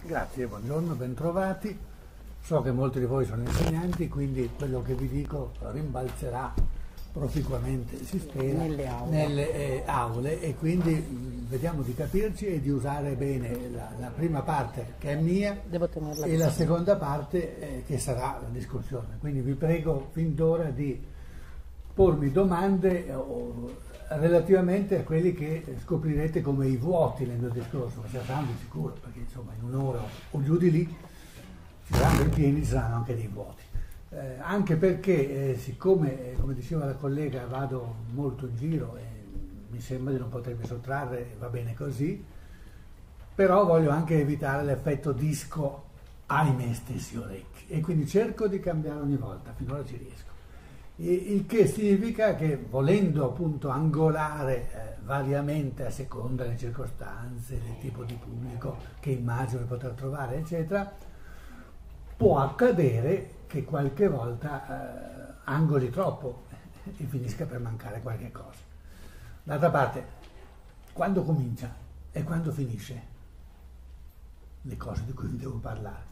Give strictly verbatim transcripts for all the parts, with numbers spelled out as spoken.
Grazie, buongiorno, bentrovati. So che molti di voi sono insegnanti, quindi quello che vi dico rimbalzerà proficuamente, si spera, nelle aule, nelle, eh, aule e quindi mh, vediamo di capirci e di usare bene la, la prima parte che è mia Devo tenerla e la seconda parte eh, che sarà la discussione. Quindi vi prego fin d'ora di pormi domande eh, o, relativamente a quelli che scoprirete come i vuoti nel mio discorso, ma saranno di sicuro, perché insomma in un'ora o giù di lì ci saranno dei pieni, ci saranno anche dei vuoti. Eh, anche perché, eh, siccome, eh, come diceva la collega, vado molto in giro e mi sembra di non potermi sottrarre, va bene così, però voglio anche evitare l'effetto disco ai miei stessi orecchi e quindi cerco di cambiare ogni volta, finora ci riesco. Il che significa che volendo appunto angolare eh, variamente a seconda delle circostanze, del tipo di pubblico che immagino di poter trovare, eccetera, può accadere che qualche volta eh, angoli troppo e finisca per mancare qualche cosa. D'altra parte, quando comincia e quando finisce le cose di cui vi devo parlare?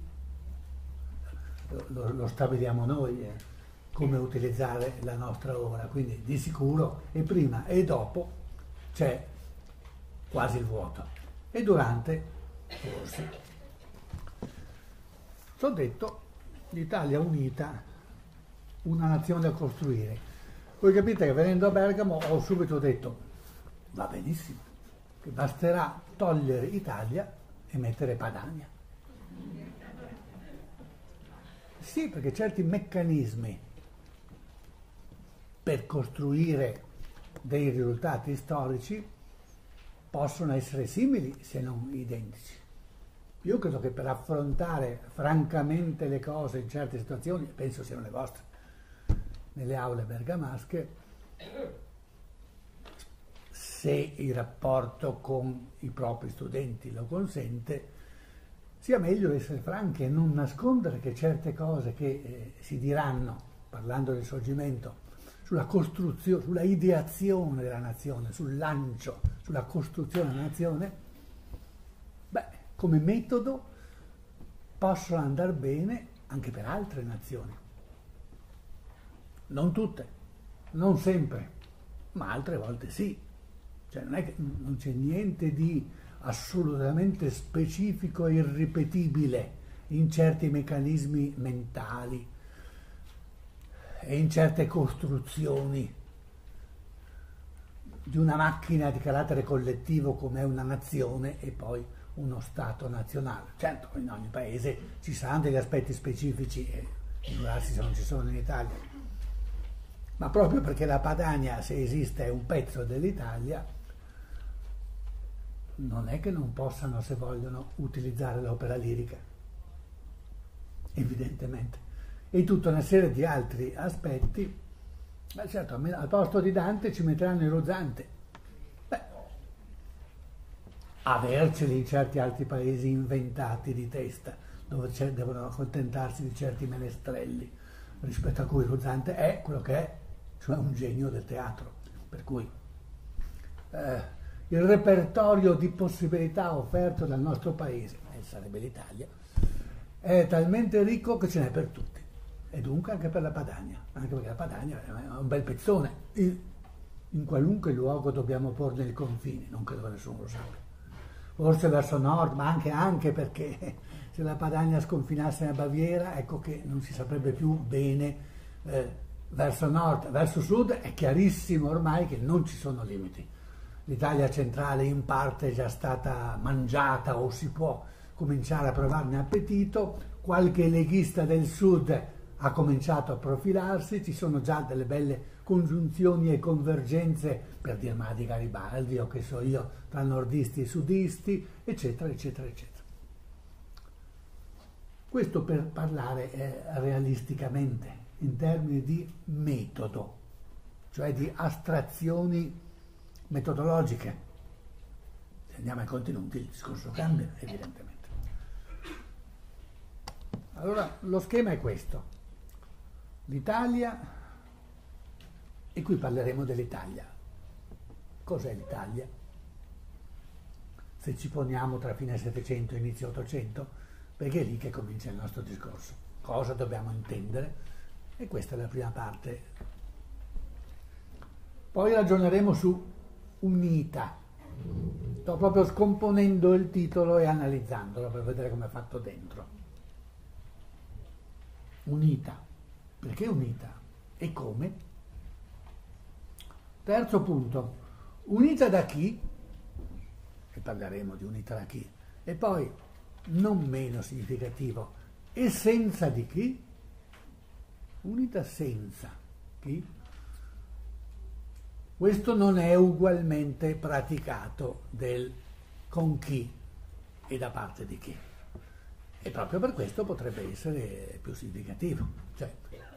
Lo, lo, lo stabiliamo noi. Eh. Come utilizzare la nostra ora, quindi di sicuro e prima e dopo c'è quasi il vuoto e durante forse. T'ho detto l'Italia unita, una nazione da costruire. Voi capite che venendo a Bergamo ho subito detto va benissimo, che basterà togliere Italia e mettere Padania. Sì, perché certi meccanismi per costruire dei risultati storici possono essere simili se non identici. Io credo che per affrontare francamente le cose in certe situazioni, penso siano le vostre, nelle aule bergamasche, se il rapporto con i propri studenti lo consente, sia meglio essere franchi e non nascondere che certe cose che eh, si diranno, parlando del Sorgimento, sulla costruzione, sulla ideazione della nazione, sul lancio, sulla costruzione della nazione, beh, come metodo possono andare bene anche per altre nazioni. Non tutte, non sempre, ma altre volte sì. Cioè non è che non c'è niente di assolutamente specifico e irripetibile in certi meccanismi mentali e in certe costruzioni di una macchina di carattere collettivo come è una nazione e poi uno Stato nazionale. Certo, in ogni paese ci saranno degli aspetti specifici e figurarsi se non ci sono in Italia, ma proprio perché la Padania, se esiste, è un pezzo dell'Italia, non è che non possano, se vogliono, utilizzare l'opera lirica, evidentemente. E tutta una serie di altri aspetti. Beh, certo, al posto di Dante ci metteranno il Rosante. Beh, averceli in certi altri paesi inventati di testa, dove devono accontentarsi di certi menestrelli, rispetto a cui il Rosante è quello che è, cioè un genio del teatro. Per cui eh, il repertorio di possibilità offerto dal nostro paese, e sarebbe l'Italia, è talmente ricco che ce n'è per tutti. E dunque anche per la Padania, anche perché la Padania è un bel pezzone, in, in qualunque luogo dobbiamo porne il confine, non credo che nessuno lo sappia. Forse verso nord, ma anche, anche perché se la Padania sconfinasse nella Baviera, ecco che non si saprebbe più bene eh, verso nord, verso sud è chiarissimo ormai che non ci sono limiti. L'Italia centrale in parte è già stata mangiata o si può cominciare a provarne appetito, qualche leghista del sud ha cominciato a profilarsi, ci sono già delle belle congiunzioni e convergenze, per dir ma di Garibaldi o che so io, tra nordisti e sudisti, eccetera, eccetera, eccetera. Questo per parlare eh, realisticamente, in termini di metodo, cioè di astrazioni metodologiche. Se andiamo ai contenuti il discorso cambia, evidentemente. Allora, lo schema è questo. L'Italia, e qui parleremo dell'Italia. Cos'è l'Italia? se ci poniamo tra fine Settecento e inizio Ottocento, perché è lì che comincia il nostro discorso. Cosa dobbiamo intendere? E questa è la prima parte. Poi ragioneremo su unità. Sto proprio scomponendo il titolo e analizzandolo per vedere come è fatto dentro. Unità. Perché unità? E come? Terzo punto. Unita da chi? E parleremo di unità da chi. E poi, non meno significativo, e senza di chi? Unità senza chi? Questo non è ugualmente praticato del con chi e da parte di chi. E proprio per questo potrebbe essere più significativo. Cioè,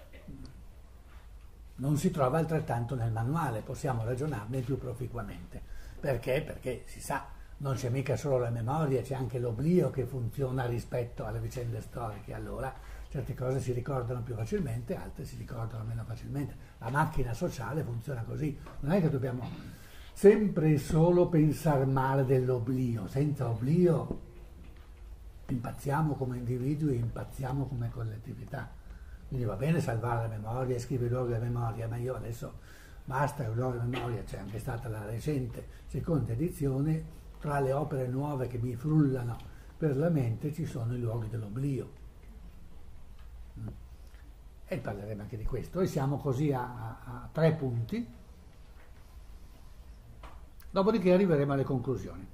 non si trova altrettanto nel manuale, possiamo ragionarne più proficuamente. Perché? Perché si sa, non c'è mica solo la memoria, c'è anche l'oblio che funziona rispetto alle vicende storiche. Allora certe cose si ricordano più facilmente, altre si ricordano meno facilmente. La macchina sociale funziona così. Non è che dobbiamo sempre e solo pensare male dell'oblio. Senza oblio impazziamo come individui e impazziamo come collettività. Quindi va bene salvare la memoria e scrivere i luoghi della memoria, ma io adesso basta il luogo della memoria. C'è anche stata la recente seconda edizione. Tra le opere nuove che mi frullano per la mente ci sono i luoghi dell'oblio. E parleremo anche di questo. E siamo così a, a, a tre punti. Dopodiché arriveremo alle conclusioni.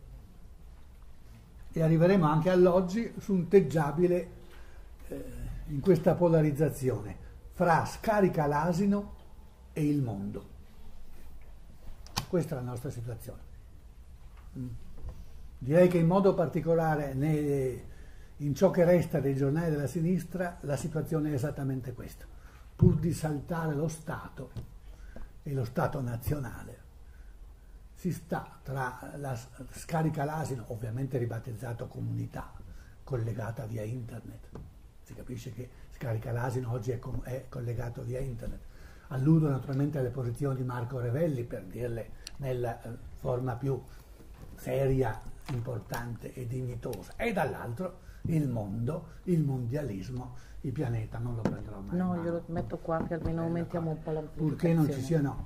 E arriveremo anche all'oggi su un teggiabile eh, in questa polarizzazione fra scarica l'asino e il mondo. Questa è la nostra situazione. Mm. Direi che in modo particolare nei, in ciò che resta dei giornali della sinistra la situazione è esattamente questa. Pur di saltare lo Stato e lo Stato nazionale, si sta tra la scarica l'asino, ovviamente ribattezzato comunità, collegata via internet. Si capisce che scarica l'asino oggi è, com- è collegato via internet. Alludo naturalmente alle posizioni di Marco Revelli, per dirle nella eh, forma più seria, importante e dignitosa. E dall'altro il mondo, il mondialismo, il pianeta non lo prenderò mai. No, glielo metto qua che almeno aumentiamo un po' l'amplificazione. Purché non ci siano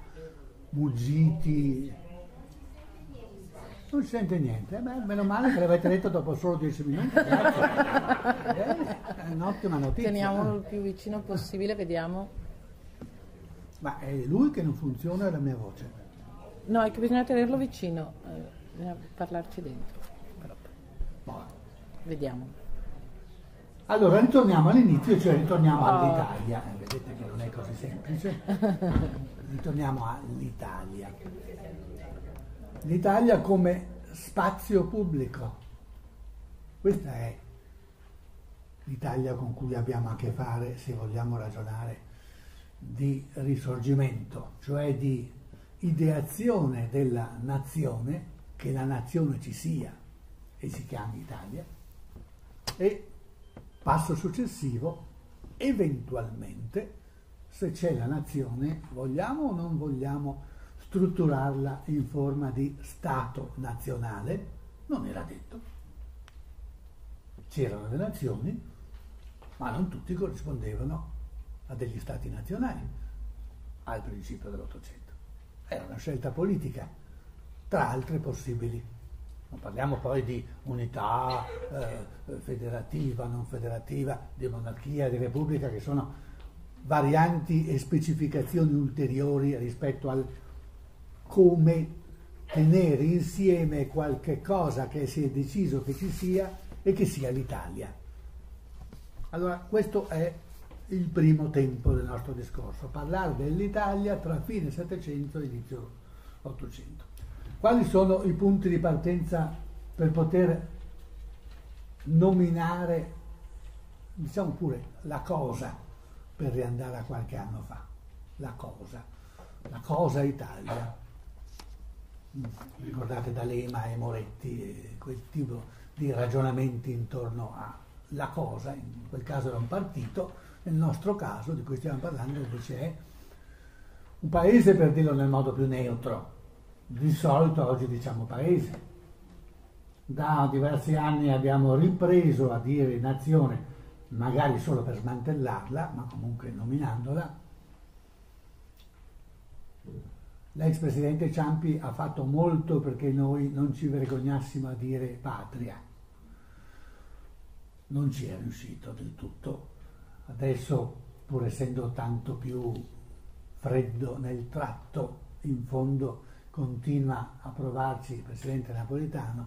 muggiti. Non si sente niente, eh beh, meno male che l'avete detto dopo solo dieci minuti. Grazie. È un'ottima notizia. Teniamolo il più vicino possibile, vediamo. Ma è lui che non funziona, è la mia voce. No, è che bisogna tenerlo vicino, eh, bisogna parlarci dentro. Però. Boh. Vediamo. Allora ritorniamo all'inizio, cioè ritorniamo Oh. all'Italia. Eh, vedete che non è così semplice. Ritorniamo all'Italia. L'Italia come spazio pubblico. Questa è l'Italia con cui abbiamo a che fare, se vogliamo ragionare di risorgimento, cioè di ideazione della nazione, che la nazione ci sia e si chiami Italia, e passo successivo, eventualmente, se c'è la nazione, vogliamo o non vogliamo strutturarla in forma di Stato nazionale, non era detto. C'erano le nazioni, ma non tutti corrispondevano a degli Stati nazionali al principio dell'Ottocento. Era una scelta politica, tra altre possibili. Non parliamo poi di unità eh, federativa, non federativa, di monarchia, di repubblica, che sono varianti e specificazioni ulteriori rispetto al come tenere insieme qualche cosa che si è deciso che ci sia e che sia l'Italia. Allora, questo è il primo tempo del nostro discorso, parlare dell'Italia tra fine Settecento e inizio Ottocento. Quali sono i punti di partenza per poter nominare, diciamo pure, la cosa, per riandare a qualche anno fa? La cosa, la cosa Italia. Ricordate D'Alema e Moretti, e quel tipo di ragionamenti intorno alla cosa, in quel caso era un partito, nel nostro caso, di cui stiamo parlando, invece è un paese, per dirlo nel modo più neutro. Di solito oggi diciamo paese, da diversi anni abbiamo ripreso a dire nazione, magari solo per smantellarla, ma comunque nominandola. L'ex presidente Ciampi ha fatto molto perché noi non ci vergognassimo a dire patria. Non ci è riuscito del tutto. Adesso, pur essendo tanto più freddo nel tratto, in fondo continua a provarci il presidente Napolitano.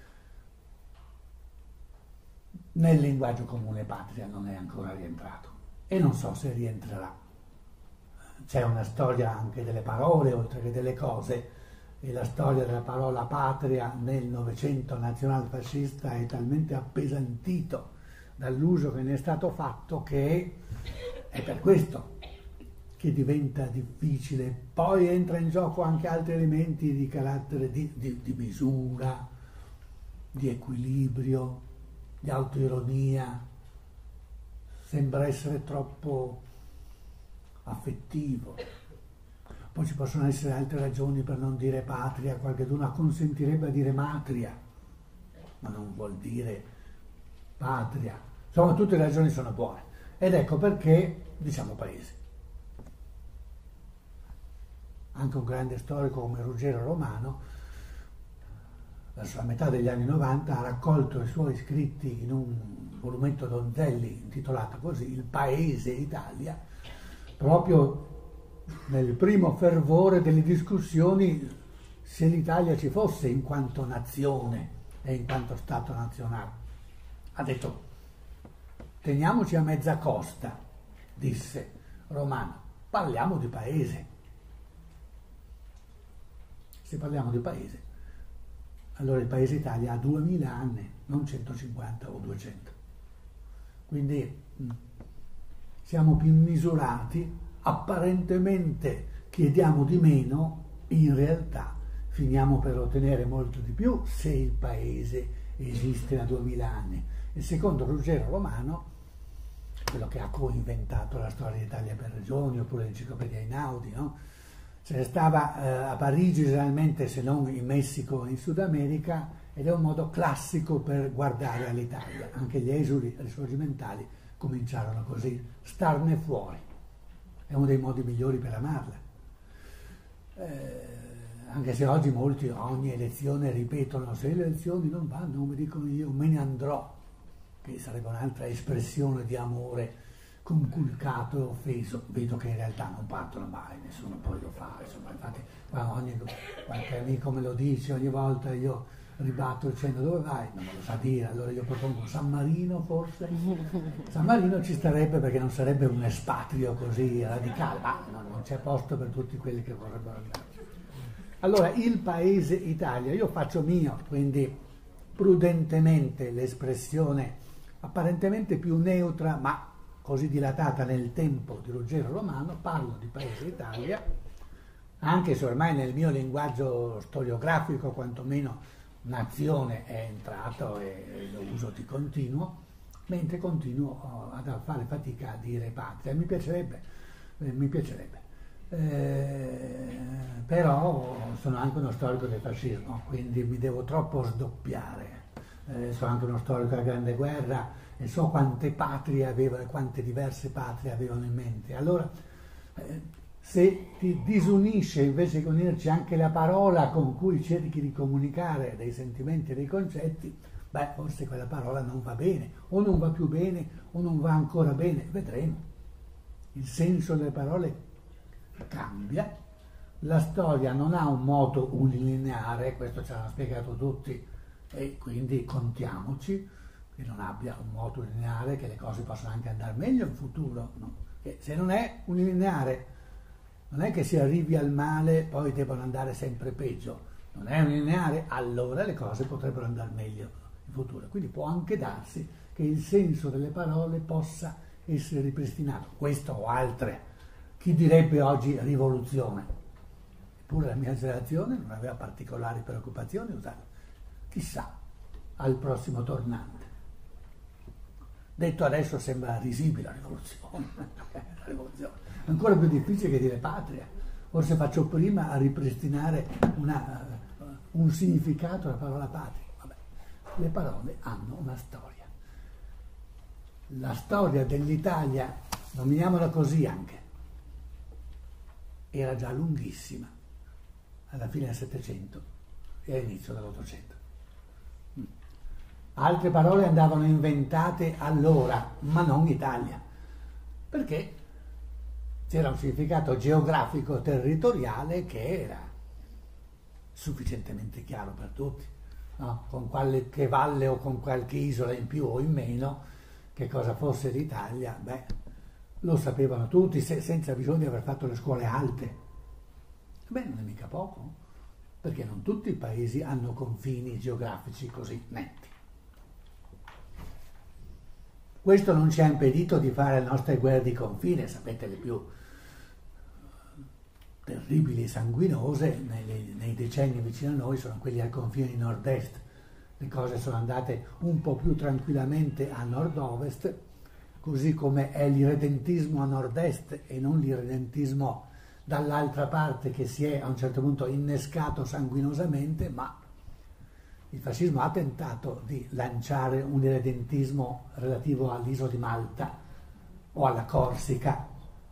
Nel linguaggio comune patria non è ancora rientrato e non so se rientrerà. C'è una storia anche delle parole oltre che delle cose, e la storia della parola patria nel Novecento nazionalfascista è talmente appesantito dall'uso che ne è stato fatto che è per questo che diventa difficile. Poi entra in gioco anche altri elementi di carattere di, di, di misura, di equilibrio, di autoironia. Sembra essere troppo affettivo. Poi ci possono essere altre ragioni per non dire patria, qualcuno acconsentirebbe a dire matria, ma non vuol dire patria. Insomma, tutte le ragioni sono buone. Ed ecco perché diciamo paese. Anche un grande storico come Ruggero Romano, verso la metà degli anni novanta, ha raccolto i suoi scritti in un volumetto Donzelli intitolato così, Il Paese Italia, proprio nel primo fervore delle discussioni se l'Italia ci fosse in quanto nazione e in quanto Stato nazionale. Ha detto, teniamoci a mezza costa, disse Romano, parliamo di paese. Se parliamo di paese, allora il Paese Italia ha duemila anni, non centocinquanta o duecento. Quindi mh, siamo più misurati, apparentemente chiediamo di meno, in realtà finiamo per ottenere molto di più se il paese esiste da duemila anni. E secondo Ruggero Romano, quello che ha coinventato la storia d'Italia per regioni, oppure l'enciclopedia Einaudi, no? Se ne stava eh, a Parigi generalmente, se non in Messico o in Sud America, ed è un modo classico per guardare all'Italia. Anche gli esuli risorgimentali cominciarono così, starne fuori. È uno dei modi migliori per amarla. Eh, anche se oggi molti a ogni elezione ripetono, se le elezioni non vanno, mi dicono io me ne andrò, che sarebbe un'altra espressione di amore conculcato e offeso. Vedo che in realtà non partono mai, nessuno poi lo fa, insomma. Infatti ogni, qualche amico me lo dice, ogni volta io ribatto dicendo dove vai? Non me lo sa dire, allora io propongo San Marino forse. San Marino ci starebbe perché non sarebbe un espatrio così radicale, ma no, non c'è posto per tutti quelli che vorrebbero andare. Allora, il Paese Italia, io faccio mio, quindi prudentemente l'espressione apparentemente più neutra, ma così dilatata nel tempo di Ruggero Romano, parlo di Paese Italia, anche se ormai nel mio linguaggio storiografico quantomeno nazione è entrato e lo uso di continuo, mentre continuo a fare fatica a dire patria. Mi piacerebbe, eh, mi piacerebbe. Eh, però sono anche uno storico del fascismo, quindi mi devo troppo sdoppiare. Eh, sono anche uno storico della Grande Guerra e so quante patrie avevano, quante diverse patrie avevano in mente. Allora, eh, se ti disunisce invece di unirci anche la parola con cui cerchi di comunicare dei sentimenti e dei concetti, beh, forse quella parola non va bene, o non va più bene, o non va ancora bene, vedremo. Il senso delle parole cambia, la storia non ha un moto unilineare, questo ci hanno spiegato tutti, e quindi contiamoci che non abbia un moto lineare, che le cose possono anche andare meglio in futuro, no? Che se non è unilineare, non è che si arrivi al male poi debbano andare sempre peggio, non è unilineare, allora le cose potrebbero andare meglio in futuro. Quindi può anche darsi che il senso delle parole possa essere ripristinato, questo o altre. Chi direbbe oggi rivoluzione? Eppure la mia generazione non aveva particolari preoccupazioni a usarlo. Chissà, al prossimo tornante. Detto adesso sembra risibile la rivoluzione, la rivoluzione. È ancora più difficile che dire patria. Forse faccio prima a ripristinare una, uh, un significato alla parola patria. Vabbè. le parole hanno una storia. La storia dell'Italia, nominiamola così anche, era già lunghissima alla fine del Settecento e all'inizio dell'Ottocento. Altre parole andavano inventate allora, ma non Italia, perché c'era un significato geografico territoriale che era sufficientemente chiaro per tutti, no? Con qualche valle o con qualche isola in più o in meno, che cosa fosse l'Italia, beh, lo sapevano tutti se, senza bisogno di aver fatto le scuole alte. Beh, non è mica poco, perché non tutti i paesi hanno confini geografici così netti. Questo non ci ha impedito di fare le nostre guerre di confine, sapete, le più terribili e sanguinose nei, nei decenni vicino a noi sono quelli al confine di nord-est. Le cose sono andate un po' più tranquillamente a nord-ovest, così come è l'irredentismo a nord-est e non l'irredentismo dall'altra parte che si è a un certo punto innescato sanguinosamente, ma il fascismo ha tentato di lanciare un irredentismo relativo all'isola di Malta o alla Corsica.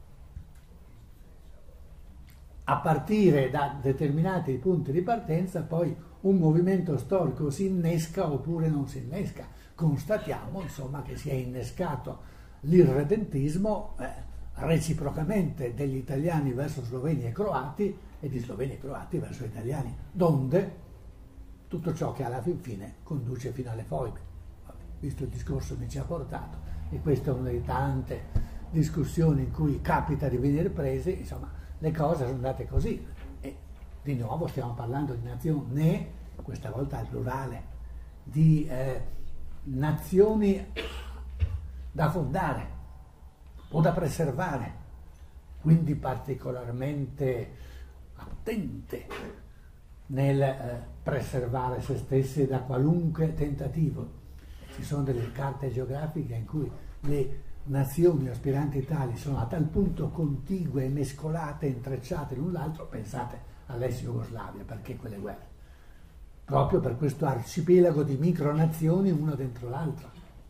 A partire da determinati punti di partenza poi un movimento storico si innesca oppure non si innesca. Constatiamo insomma che si è innescato l'irredentismo eh, reciprocamente degli italiani verso sloveni e croati e di sloveni e croati verso italiani, donde tutto ciò che alla fin fine conduce fino alle foibe. Visto il discorso che ci ha portato, e questa è una delle tante discussioni in cui capita di venire presi, insomma, le cose sono andate così. E di nuovo stiamo parlando di nazioni, questa volta al plurale, di eh, nazioni da fondare o da preservare, quindi particolarmente attente nel eh, preservare se stesse da qualunque tentativo. Ci sono delle carte geografiche in cui le nazioni aspiranti tali sono a tal punto contigue, mescolate, intrecciate l'un l'altro, pensate all'ex Jugoslavia, perché quelle guerre? Proprio per questo arcipelago di micronazioni una dentro l'altra.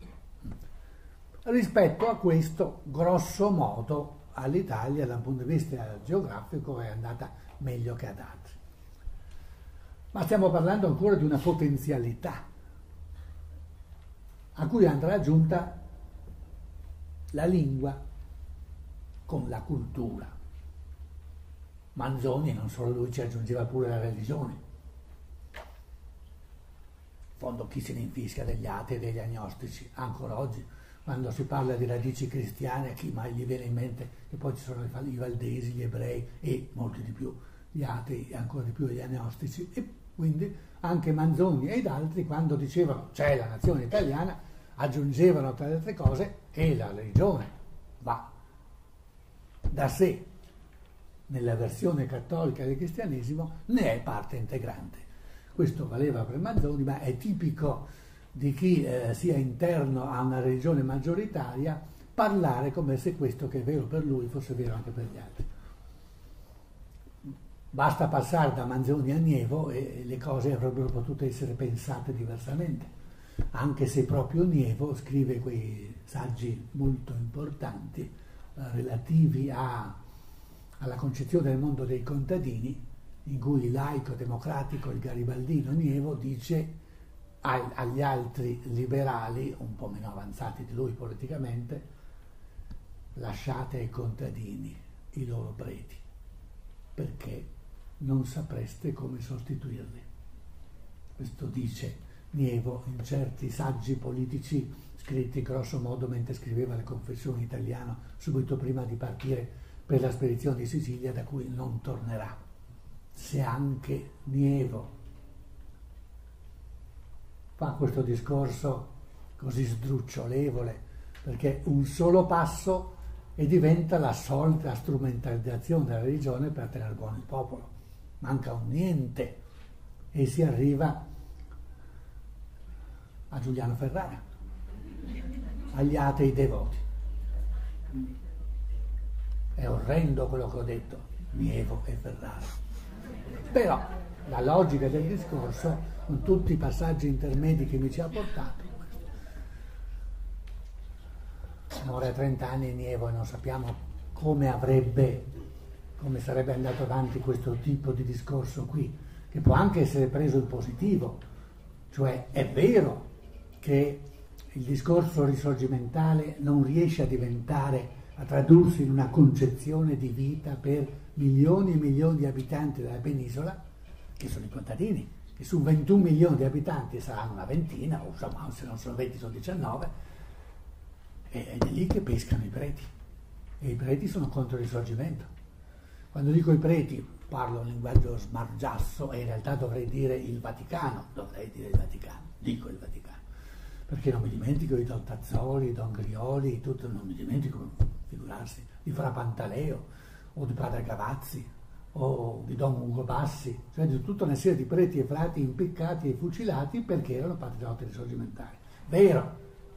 Rispetto a questo, grosso modo, all'Italia dal punto di vista geografico è andata meglio che ad altri. Ma stiamo parlando ancora di una potenzialità a cui andrà aggiunta la lingua con la cultura. Manzoni, non solo lui, ci aggiungeva pure la religione. In fondo chi se ne infischia degli atei e degli agnostici, ancora oggi, quando si parla di radici cristiane, a chi mai gli viene in mente che poi ci sono i valdesi, gli ebrei e molti di più, gli atei e ancora di più gli agnostici. E quindi anche Manzoni ed altri, quando dicevano c'è la nazione italiana, aggiungevano tra le altre cose e la religione va da sé nella versione cattolica del cristianesimo, ne è parte integrante. Questo valeva per Manzoni, ma è tipico di chi eh, sia interno a una religione maggioritaria parlare come se questo che è vero per lui fosse vero anche per gli altri. Basta passare da Manzoni a Nievo e le cose avrebbero potuto essere pensate diversamente, anche se proprio Nievo scrive quei saggi molto importanti eh, relativi a, alla concezione del mondo dei contadini, in cui il laico democratico, il garibaldino Nievo, dice ai, agli altri liberali, un po' meno avanzati di lui politicamente, lasciate ai contadini i loro preti, perché non sapreste come sostituirli. Questo dice Nievo in certi saggi politici scritti grosso modo mentre scriveva le Confessioni in italiano, subito prima di partire per la spedizione di Sicilia, da cui non tornerà. Se anche Nievo fa questo discorso così sdrucciolevole, perché un solo passo e diventa la solita strumentalizzazione della religione per tenere buono il popolo. Manca un niente e si arriva a Giuliano Ferrara, agli atei devoti. È orrendo quello che ho detto, Nievo e Ferrara. Però la logica del discorso, con tutti i passaggi intermedi che mi ci ha portato. Siamo ora a trenta anni indietro e non sappiamo come avrebbe, come sarebbe andato avanti questo tipo di discorso qui, che può anche essere preso in positivo, cioè è vero che il discorso risorgimentale non riesce a diventare, a tradursi in una concezione di vita per milioni e milioni di abitanti della penisola, che sono i contadini, che su ventuno milioni di abitanti saranno una ventina, o insomma se non sono venti sono diciannove, ed è lì che pescano i preti, e i preti sono contro il risorgimento. Quando dico i preti parlo in linguaggio smargiasso e in realtà dovrei dire il Vaticano, dovrei dire il Vaticano, dico il Vaticano, perché non mi dimentico di Don Tazzoli, Don Grioli, tutto, non mi dimentico, figurarsi, di Fra Pantaleo, o di Padre Cavazzi, o di Don Ugo Bassi, cioè di tutta una serie di preti e frati impiccati e fucilati perché erano patrioti risorgimentali. Vero,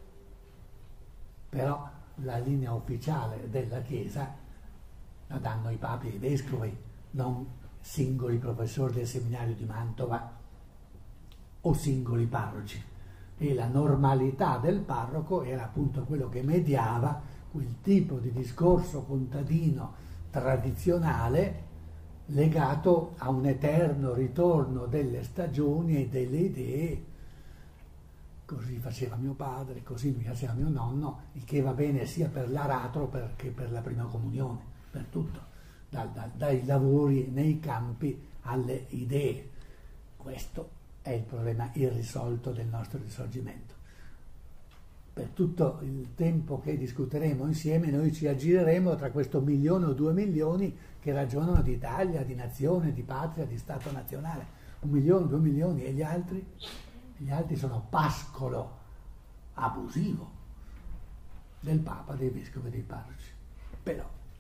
però la linea ufficiale della Chiesa la danno i papi e i vescovi, non singoli professori del seminario di Mantova o singoli parroci. E la normalità del parroco era appunto quello che mediava quel tipo di discorso contadino tradizionale legato a un eterno ritorno delle stagioni e delle idee. Così faceva mio padre, così mi faceva mio nonno, il che va bene sia per l'aratro che per la prima comunione, per tutto, da, da, dai lavori nei campi alle idee. Questo è il problema irrisolto del nostro risorgimento. Per tutto il tempo che discuteremo insieme noi ci aggireremo tra questo milione o due milioni che ragionano di Italia, di nazione, di patria, di Stato nazionale. Un milione, due milioni e gli altri? Gli altri sono pascolo abusivo del Papa, dei vescovi e dei parroci. Però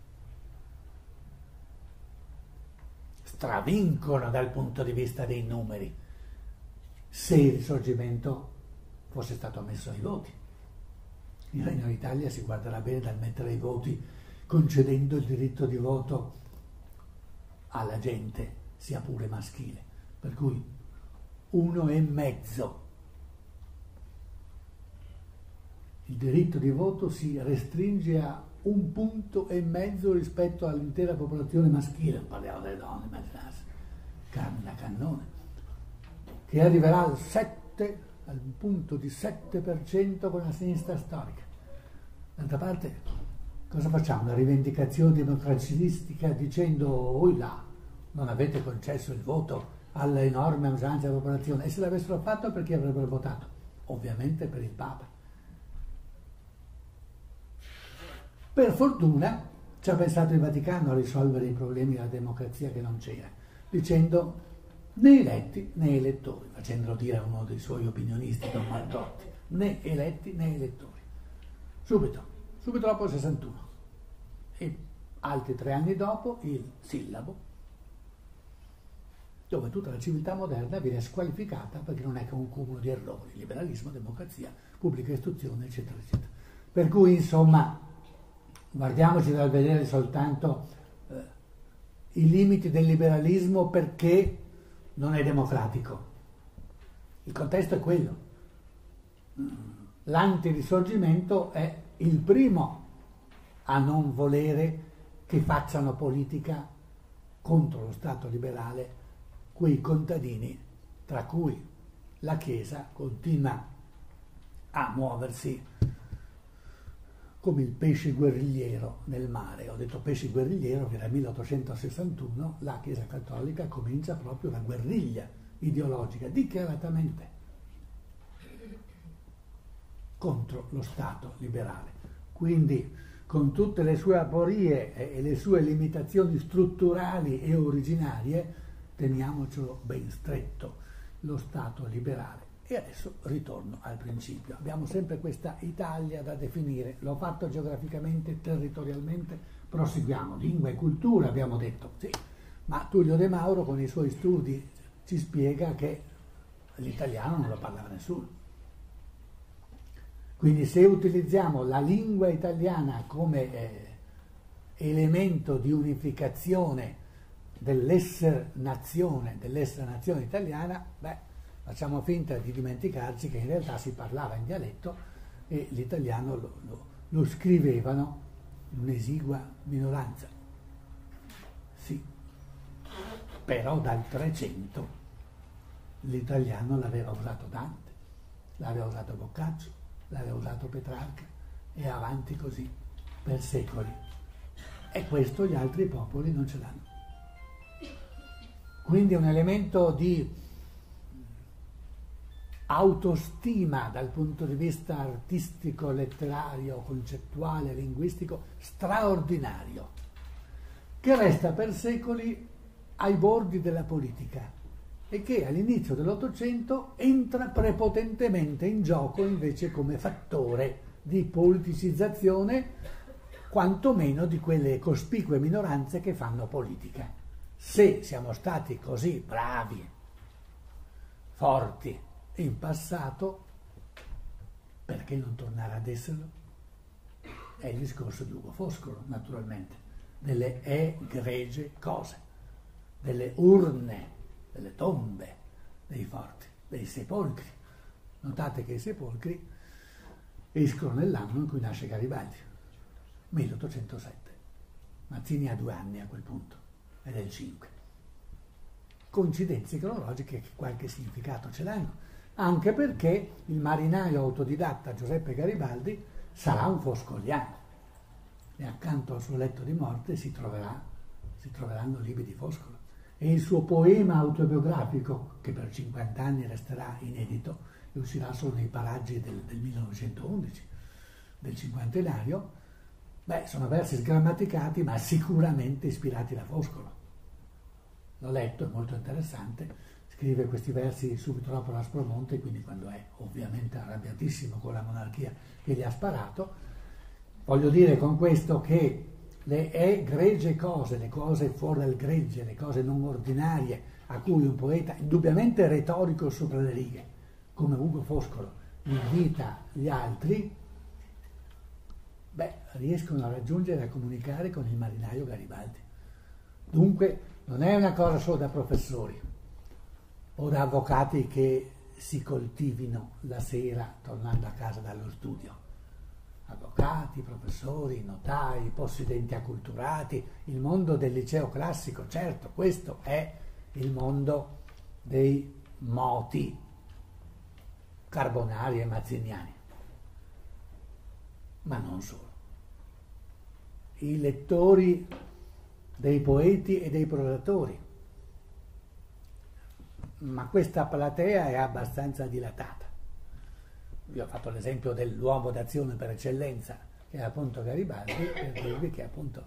stravincono dal punto di vista dei numeri se il risorgimento fosse stato messo ai voti. Il Regno d'Italia si guarderà bene dal mettere ai voti concedendo il diritto di voto alla gente, sia pure maschile. Per cui uno e mezzo. Il diritto di voto si restringe a un punto e mezzo rispetto all'intera popolazione maschile, parliamo delle donne, immaginate, carne da cannone, che arriverà al sette, al punto di sette per cento con la sinistra storica. D'altra parte, cosa facciamo? Una rivendicazione democrazialistica dicendo, oi là, non avete concesso il voto all'enorme maggioranza della popolazione, e se l'avessero fatto perché avrebbero votato? Ovviamente per il Papa. Per fortuna ci ha pensato il Vaticano a risolvere i problemi della democrazia che non c'era, dicendo né eletti né elettori, facendolo dire a uno dei suoi opinionisti, Don Margotti, né eletti né elettori. Subito, subito dopo il sessantuno. E altri tre anni dopo il sillabo, dove tutta la civiltà moderna viene squalificata perché non è che un cumulo di errori, liberalismo, democrazia, pubblica istruzione, eccetera, eccetera. Per cui, insomma, guardiamoci dal vedere soltanto eh, i limiti del liberalismo perché non è democratico. Il contesto è quello. L'antirisorgimento è il primo a non volere che facciano politica contro lo Stato liberale quei contadini tra cui la Chiesa continua a muoversi come il pesce guerrigliero nel mare. Ho detto pesce guerrigliero perché nel milleottocentosessantuno la Chiesa Cattolica comincia proprio una guerriglia ideologica, dichiaratamente, contro lo Stato liberale. Quindi, con tutte le sue aporie e le sue limitazioni strutturali e originarie, teniamocelo ben stretto, lo Stato liberale. E adesso ritorno al principio. Abbiamo sempre questa Italia da definire, l'ho fatto geograficamente, territorialmente, proseguiamo, lingua e cultura abbiamo detto, sì, ma Tullio De Mauro con i suoi studi ci spiega che l'italiano non lo parlava nessuno. Quindi se utilizziamo la lingua italiana come eh, elemento di unificazione dell'essere nazione, dell'essere nazione italiana, beh, facciamo finta di dimenticarci che in realtà si parlava in dialetto e l'italiano lo, lo, lo scrivevano un'esigua minoranza. Sì, però dal trecento l'italiano l'aveva usato Dante, l'aveva usato Boccaccio, l'aveva usato Petrarca e avanti così per secoli. E questo gli altri popoli non ce l'hanno. Quindi è un elemento di autostima dal punto di vista artistico, letterario, concettuale, linguistico straordinario, che resta per secoli ai bordi della politica e che all'inizio dell'Ottocento entra prepotentemente in gioco invece come fattore di politicizzazione, quantomeno di quelle cospicue minoranze che fanno politica. Se siamo stati così bravi, forti in passato, perché non tornare ad esserlo? È il discorso di Ugo Foscolo, naturalmente, delle egregie cose, delle urne, delle tombe, dei forti, dei sepolcri. Notate che i sepolcri escono nell'anno in cui nasce Garibaldi, milleottocentosette. Mazzini ha due anni a quel punto, ed è il cinque. Coincidenze cronologiche che qualche significato ce l'hanno, anche perché il marinaio autodidatta Giuseppe Garibaldi sarà un foscoliano e accanto al suo letto di morte si, troverà, si troveranno libri di Foscolo. E il suo poema autobiografico, che per cinquanta anni resterà inedito e uscirà solo nei paraggi del, del millenovecentoundici, del cinquantenario, beh, sono versi sgrammaticati ma sicuramente ispirati da Foscolo. L'ho letto, è molto interessante, scrive questi versi subito dopo l'Aspromonte, quindi quando è ovviamente arrabbiatissimo con la monarchia che gli ha sparato. Voglio dire con questo che le egregie cose, le cose fuori dal gregge, le cose non ordinarie a cui un poeta indubbiamente retorico sopra le righe, come Ugo Foscolo, invita gli altri, beh, riescono a raggiungere e a comunicare con il marinaio Garibaldi. Dunque non è una cosa solo da professori o da avvocati che si coltivino la sera tornando a casa dallo studio. Avvocati, professori, notai, possidenti acculturati, il mondo del liceo classico, certo, questo è il mondo dei moti carbonari e mazziniani, ma non solo. I lettori dei poeti e dei prosatori, ma questa platea è abbastanza dilatata. Io ho fatto l'esempio dell'uomo d'azione per eccellenza, che è appunto Garibaldi, per dirvi che appunto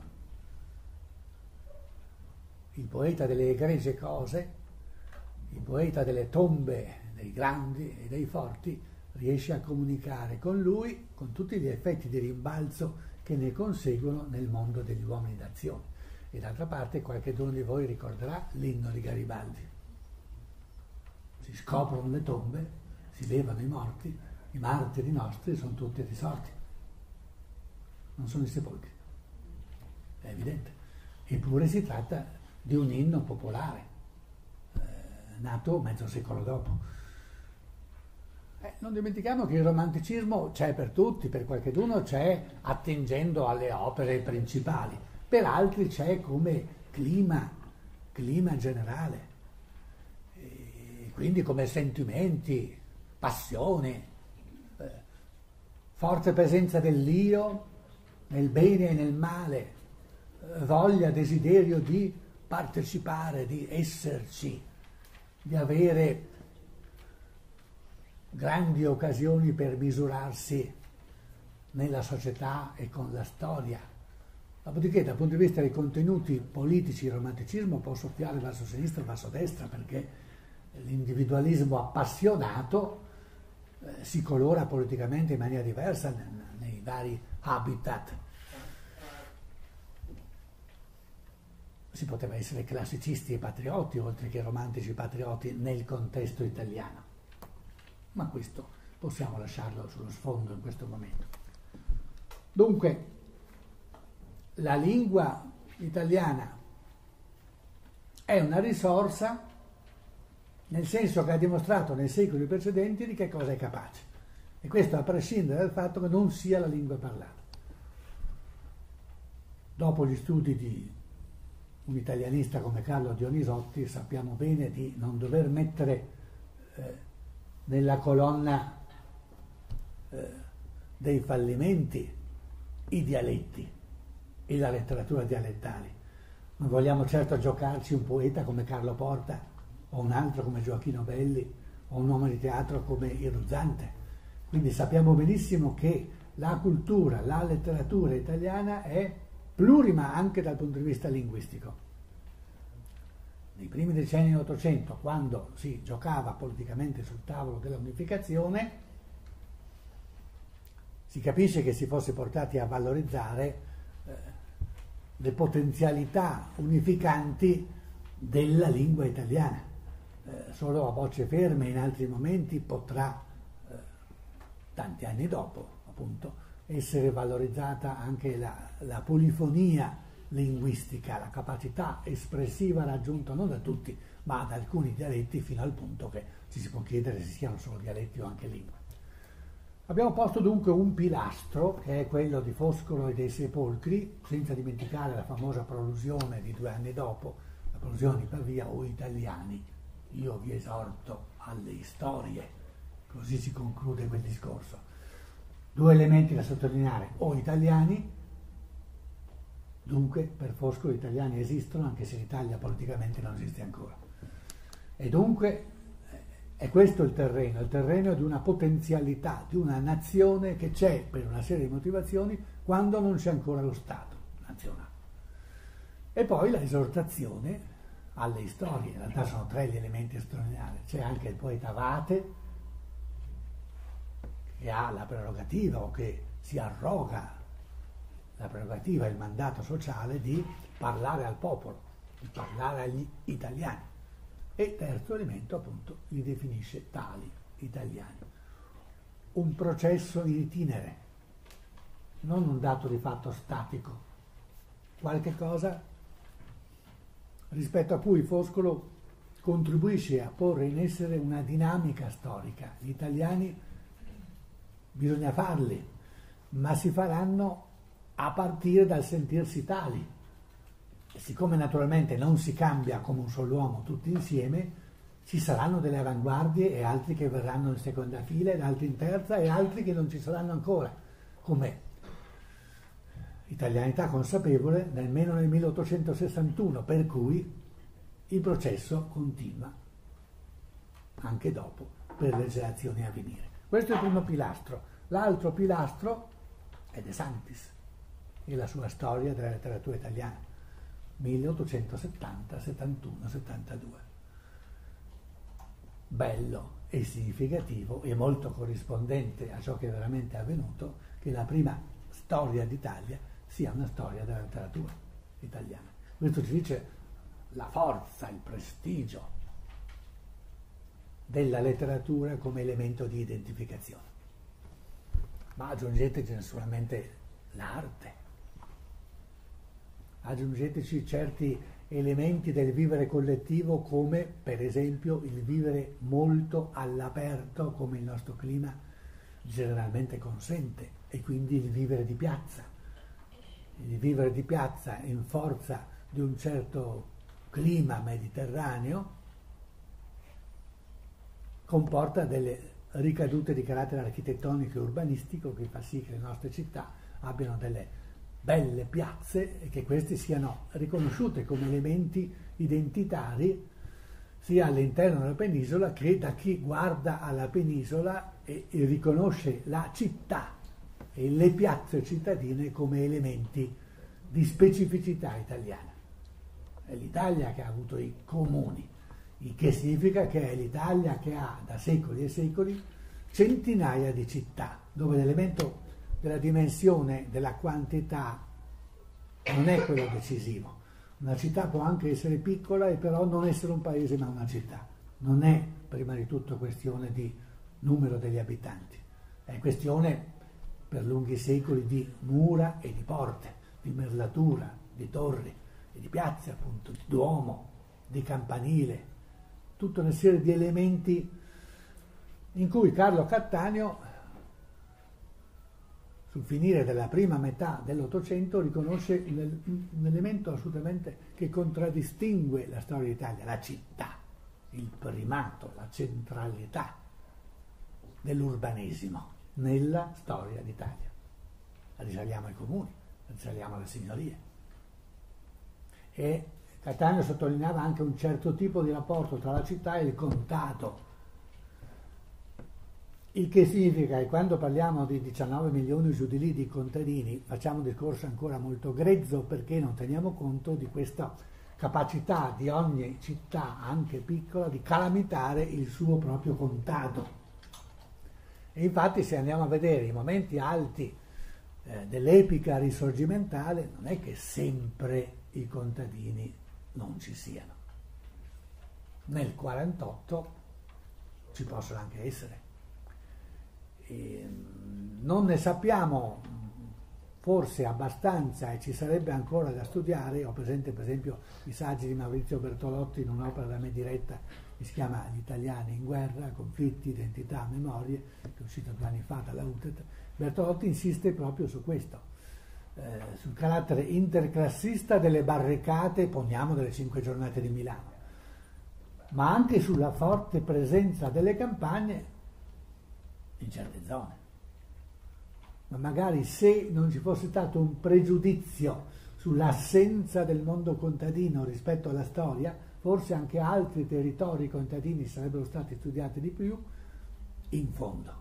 il poeta delle egregie cose, il poeta delle tombe dei grandi e dei forti, riesce a comunicare con lui, con tutti gli effetti di rimbalzo che ne conseguono nel mondo degli uomini d'azione. E d'altra parte qualcuno di voi ricorderà l'inno di Garibaldi. Si scoprono le tombe, si levano i morti, i martiri nostri sono tutti risorti, non sono i sepolcri, è evidente. Eppure si tratta di un inno popolare, eh, nato mezzo secolo dopo. Eh, non dimentichiamo che il romanticismo c'è per tutti, per qualcheduno c'è attingendo alle opere principali, per altri c'è come clima, clima generale, e quindi come sentimenti, passione, forte presenza dell'io nel bene e nel male, voglia, desiderio di partecipare, di esserci, di avere grandi occasioni per misurarsi nella società e con la storia. Dopodiché, dal punto di vista dei contenuti politici, il romanticismo può soffiare verso sinistra e verso destra, perché l'individualismo appassionato eh, si colora politicamente in maniera diversa nei, nei vari habitat. Si poteva essere classicisti e patrioti, oltre che romantici patrioti nel contesto italiano. Ma questo possiamo lasciarlo sullo sfondo in questo momento. Dunque, la lingua italiana è una risorsa nel senso che ha dimostrato nei secoli precedenti di che cosa è capace. E questo a prescindere dal fatto che non sia la lingua parlata. Dopo gli studi di un italianista come Carlo Dionisotti sappiamo bene di non dover mettere eh, nella colonna eh, dei fallimenti i dialetti e la letteratura dialettale. Non vogliamo certo giocarci un poeta come Carlo Porta o un altro come Gioacchino Belli o un uomo di teatro come il Ruzzante. Quindi sappiamo benissimo che la cultura, la letteratura italiana è plurima anche dal punto di vista linguistico. Nei primi decenni dell'Ottocento, quando si giocava politicamente sul tavolo della unificazione, si capisce che si fosse portati a valorizzare eh, le potenzialità unificanti della lingua italiana. Eh, solo a bocce ferme in altri momenti potrà, eh, tanti anni dopo, appunto, essere valorizzata anche la, la polifonia linguistica, la capacità espressiva raggiunta non da tutti, ma da alcuni dialetti, fino al punto che ci si può chiedere se siano solo dialetti o anche lingue. Abbiamo posto dunque un pilastro, che è quello di Foscolo e dei Sepolcri, senza dimenticare la famosa prolusione di due anni dopo, la prolusione di Pavia: o italiani, io vi esorto alle storie. Così si conclude quel discorso. Due elementi da sottolineare: o italiani, dunque per Foscolo gli italiani esistono, anche se l'Italia politicamente non esiste ancora. E dunque è questo il terreno, il terreno di una potenzialità, di una nazione che c'è per una serie di motivazioni quando non c'è ancora lo Stato nazionale. E poi la esortazione alle storie, in realtà sono tre gli elementi straordinari. C'è anche il poeta Vate, che ha la prerogativa o che si arroga la prerogativa e il mandato sociale di parlare al popolo, di parlare agli italiani. E terzo elemento, appunto, li definisce tali italiani. Un processo in itinere, non un dato di fatto statico, qualche cosa rispetto a cui Foscolo contribuisce a porre in essere una dinamica storica. Gli italiani bisogna farli, ma si faranno a partire dal sentirsi tali. E siccome naturalmente non si cambia come un solo uomo tutti insieme, ci saranno delle avanguardie e altri che verranno in seconda fila ed altri in terza e altri che non ci saranno ancora, come italianità consapevole nemmeno nel milleottocentosessantuno, per cui il processo continua anche dopo per le generazioni a venire. Questo è il primo pilastro. L'altro pilastro è De Sanctis e la sua storia della letteratura italiana, milleottocentosettanta, settantuno, settantadue. Bello e significativo e molto corrispondente a ciò che è veramente avvenuto, che la prima storia d'Italia sia una storia della letteratura italiana. Questo ci dice la forza, il prestigio della letteratura come elemento di identificazione. Ma aggiungeteci naturalmente l'arte, aggiungeteci certi elementi del vivere collettivo, come per esempio il vivere molto all'aperto, come il nostro clima generalmente consente, e quindi il vivere di piazza. Il vivere di piazza in forza di un certo clima mediterraneo comporta delle ricadute di carattere architettonico e urbanistico che fa sì che le nostre città abbiano delle belle piazze e che queste siano riconosciute come elementi identitari sia all'interno della penisola che da chi guarda alla penisola e, e riconosce la città e le piazze cittadine come elementi di specificità italiana. È l'Italia che ha avuto i comuni, il che significa che è l'Italia che ha da secoli e secoli centinaia di città, dove l'elemento della dimensione, della quantità non è quello decisivo. Una città può anche essere piccola e però non essere un paese ma una città. Non è prima di tutto questione di numero degli abitanti, è questione per lunghi secoli di mura e di porte, di merlatura, di torri e di piazze, appunto, di duomo, di campanile, tutta una serie di elementi in cui Carlo Cattaneo, sul finire della prima metà dell'Ottocento, riconosce un elemento assolutamente che contraddistingue la storia d'Italia, la città, il primato, la centralità dell'urbanesimo nella storia d'Italia. Risaliamo ai comuni, risaliamo alle signorie. E Cattaneo sottolineava anche un certo tipo di rapporto tra la città e il contato, il che significa che quando parliamo di diciannove milioni giù di lì di contadini facciamo un discorso ancora molto grezzo, perché non teniamo conto di questa capacità di ogni città, anche piccola, di calamitare il suo proprio contato. E infatti, se andiamo a vedere i momenti alti eh, dell'epica risorgimentale, non è che sempre i contadini non ci siano. Nel quarantotto ci possono anche essere. E non ne sappiamo forse abbastanza e ci sarebbe ancora da studiare. Ho presente per esempio i saggi di Maurizio Bertolotti in un'opera da me diretta che si chiama Gli italiani in guerra, conflitti, identità, memorie, che è uscita due anni fa dalla U T E T. Bertolotti insiste proprio su questo, eh, sul carattere interclassista delle barricate, poniamo, delle cinque giornate di Milano, ma anche sulla forte presenza delle campagne in certe zone. Ma magari se non ci fosse stato un pregiudizio sull'assenza del mondo contadino rispetto alla storia, forse anche altri territori contadini sarebbero stati studiati di più. In fondo,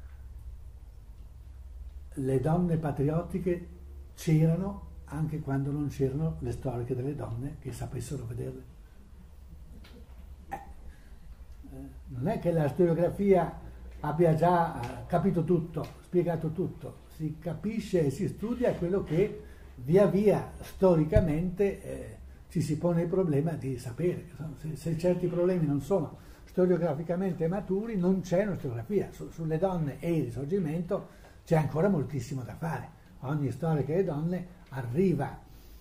le donne patriottiche c'erano anche quando non c'erano le storiche delle donne che sapessero vederle. Eh, non è che la storiografia abbia già capito tutto, spiegato tutto, si capisce e si studia quello che via via storicamente eh, ci si pone il problema di sapere. Se, se certi problemi non sono storiograficamente maturi, non c'è una storiografia. Su, sulle donne e il risorgimento c'è ancora moltissimo da fare. Ogni storica delle donne arriva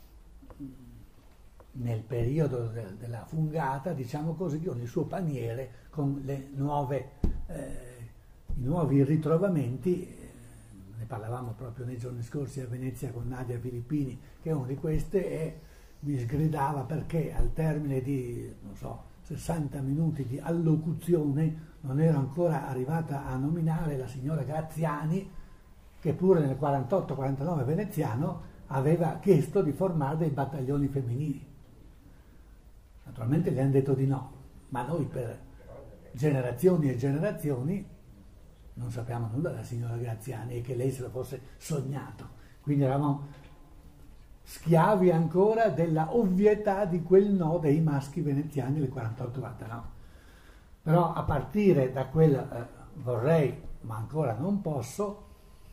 nel periodo de, della fungata, diciamo così, con il suo paniere, con le nuove eh, i nuovi ritrovamenti. Eh, ne parlavamo proprio nei giorni scorsi a Venezia con Nadia Filippini, che è una di queste, e mi sgridava perché al termine di, non so, sessanta minuti di allocuzione non ero ancora arrivata a nominare la signora Graziani, che pure nel quarantotto quarantanove veneziano aveva chiesto di formare dei battaglioni femminili. Naturalmente gli hanno detto di no, ma noi per generazioni e generazioni non sappiamo nulla della signora Graziani e che lei se lo fosse sognato. Quindi eravamo schiavi ancora della ovvietà di quel no dei maschi veneziani del quarantotto quarantanove. Però a partire da quel eh, vorrei, ma ancora non posso,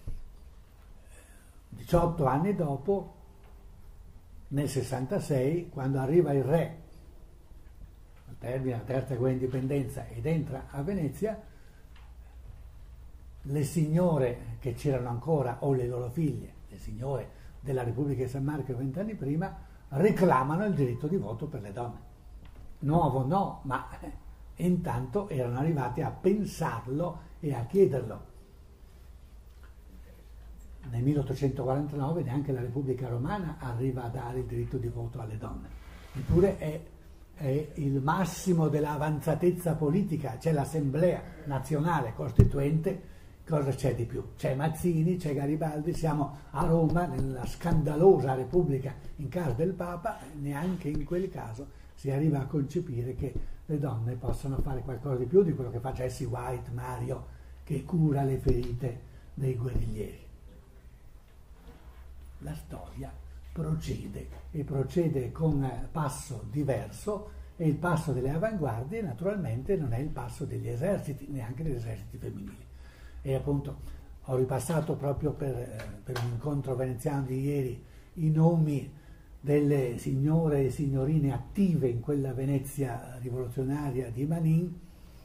diciotto anni dopo, nel sessantasei, quando arriva il re, al termine della terza guerra d'indipendenza, ed entra a Venezia, le signore che c'erano ancora, o le loro figlie, le signore della Repubblica di San Marco vent'anni prima, reclamano il diritto di voto per le donne. Nuovo no, ma intanto erano arrivati a pensarlo e a chiederlo. Nel milleottocentoquarantanove neanche la Repubblica Romana arriva a dare il diritto di voto alle donne. Eppure è, è il massimo dell'avanzatezza politica, c'è l'Assemblea Nazionale Costituente. Cosa c'è di più? C'è Mazzini, c'è Garibaldi, siamo a Roma, nella scandalosa Repubblica in casa del Papa, neanche in quel caso si arriva a concepire che le donne possano fare qualcosa di più di quello che fa Jesse White, Mario, che cura le ferite dei guerriglieri. La storia procede e procede con passo diverso, e il passo delle avanguardie naturalmente non è il passo degli eserciti, neanche degli eserciti femminili. E appunto ho ripassato proprio per, eh, per un incontro veneziano di ieri i nomi delle signore e signorine attive in quella Venezia rivoluzionaria di Manin.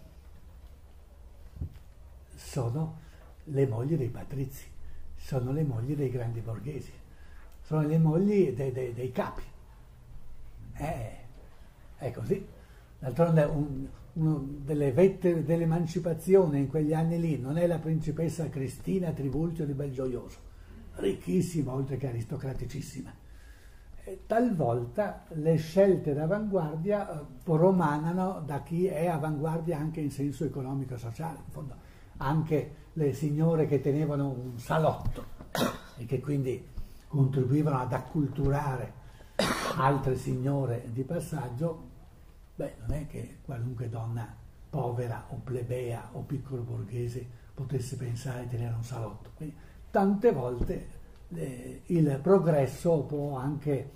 Sono le mogli dei patrizi, sono le mogli dei grandi borghesi, sono le mogli dei, dei, dei capi. Eh, è così. D'altronde un, una delle vette dell'emancipazione in quegli anni lì non è la principessa Cristina Trivulzio di Belgioioso, ricchissima oltre che aristocraticissima. E talvolta le scelte d'avanguardia eh, promanano da chi è avanguardia anche in senso economico-sociale. In fondo anche le signore che tenevano un salotto e che quindi contribuivano ad acculturare altre signore di passaggio, beh, non è che qualunque donna povera o plebea o piccolo borghese potesse pensare di tenere un salotto. Quindi tante volte eh, il progresso può anche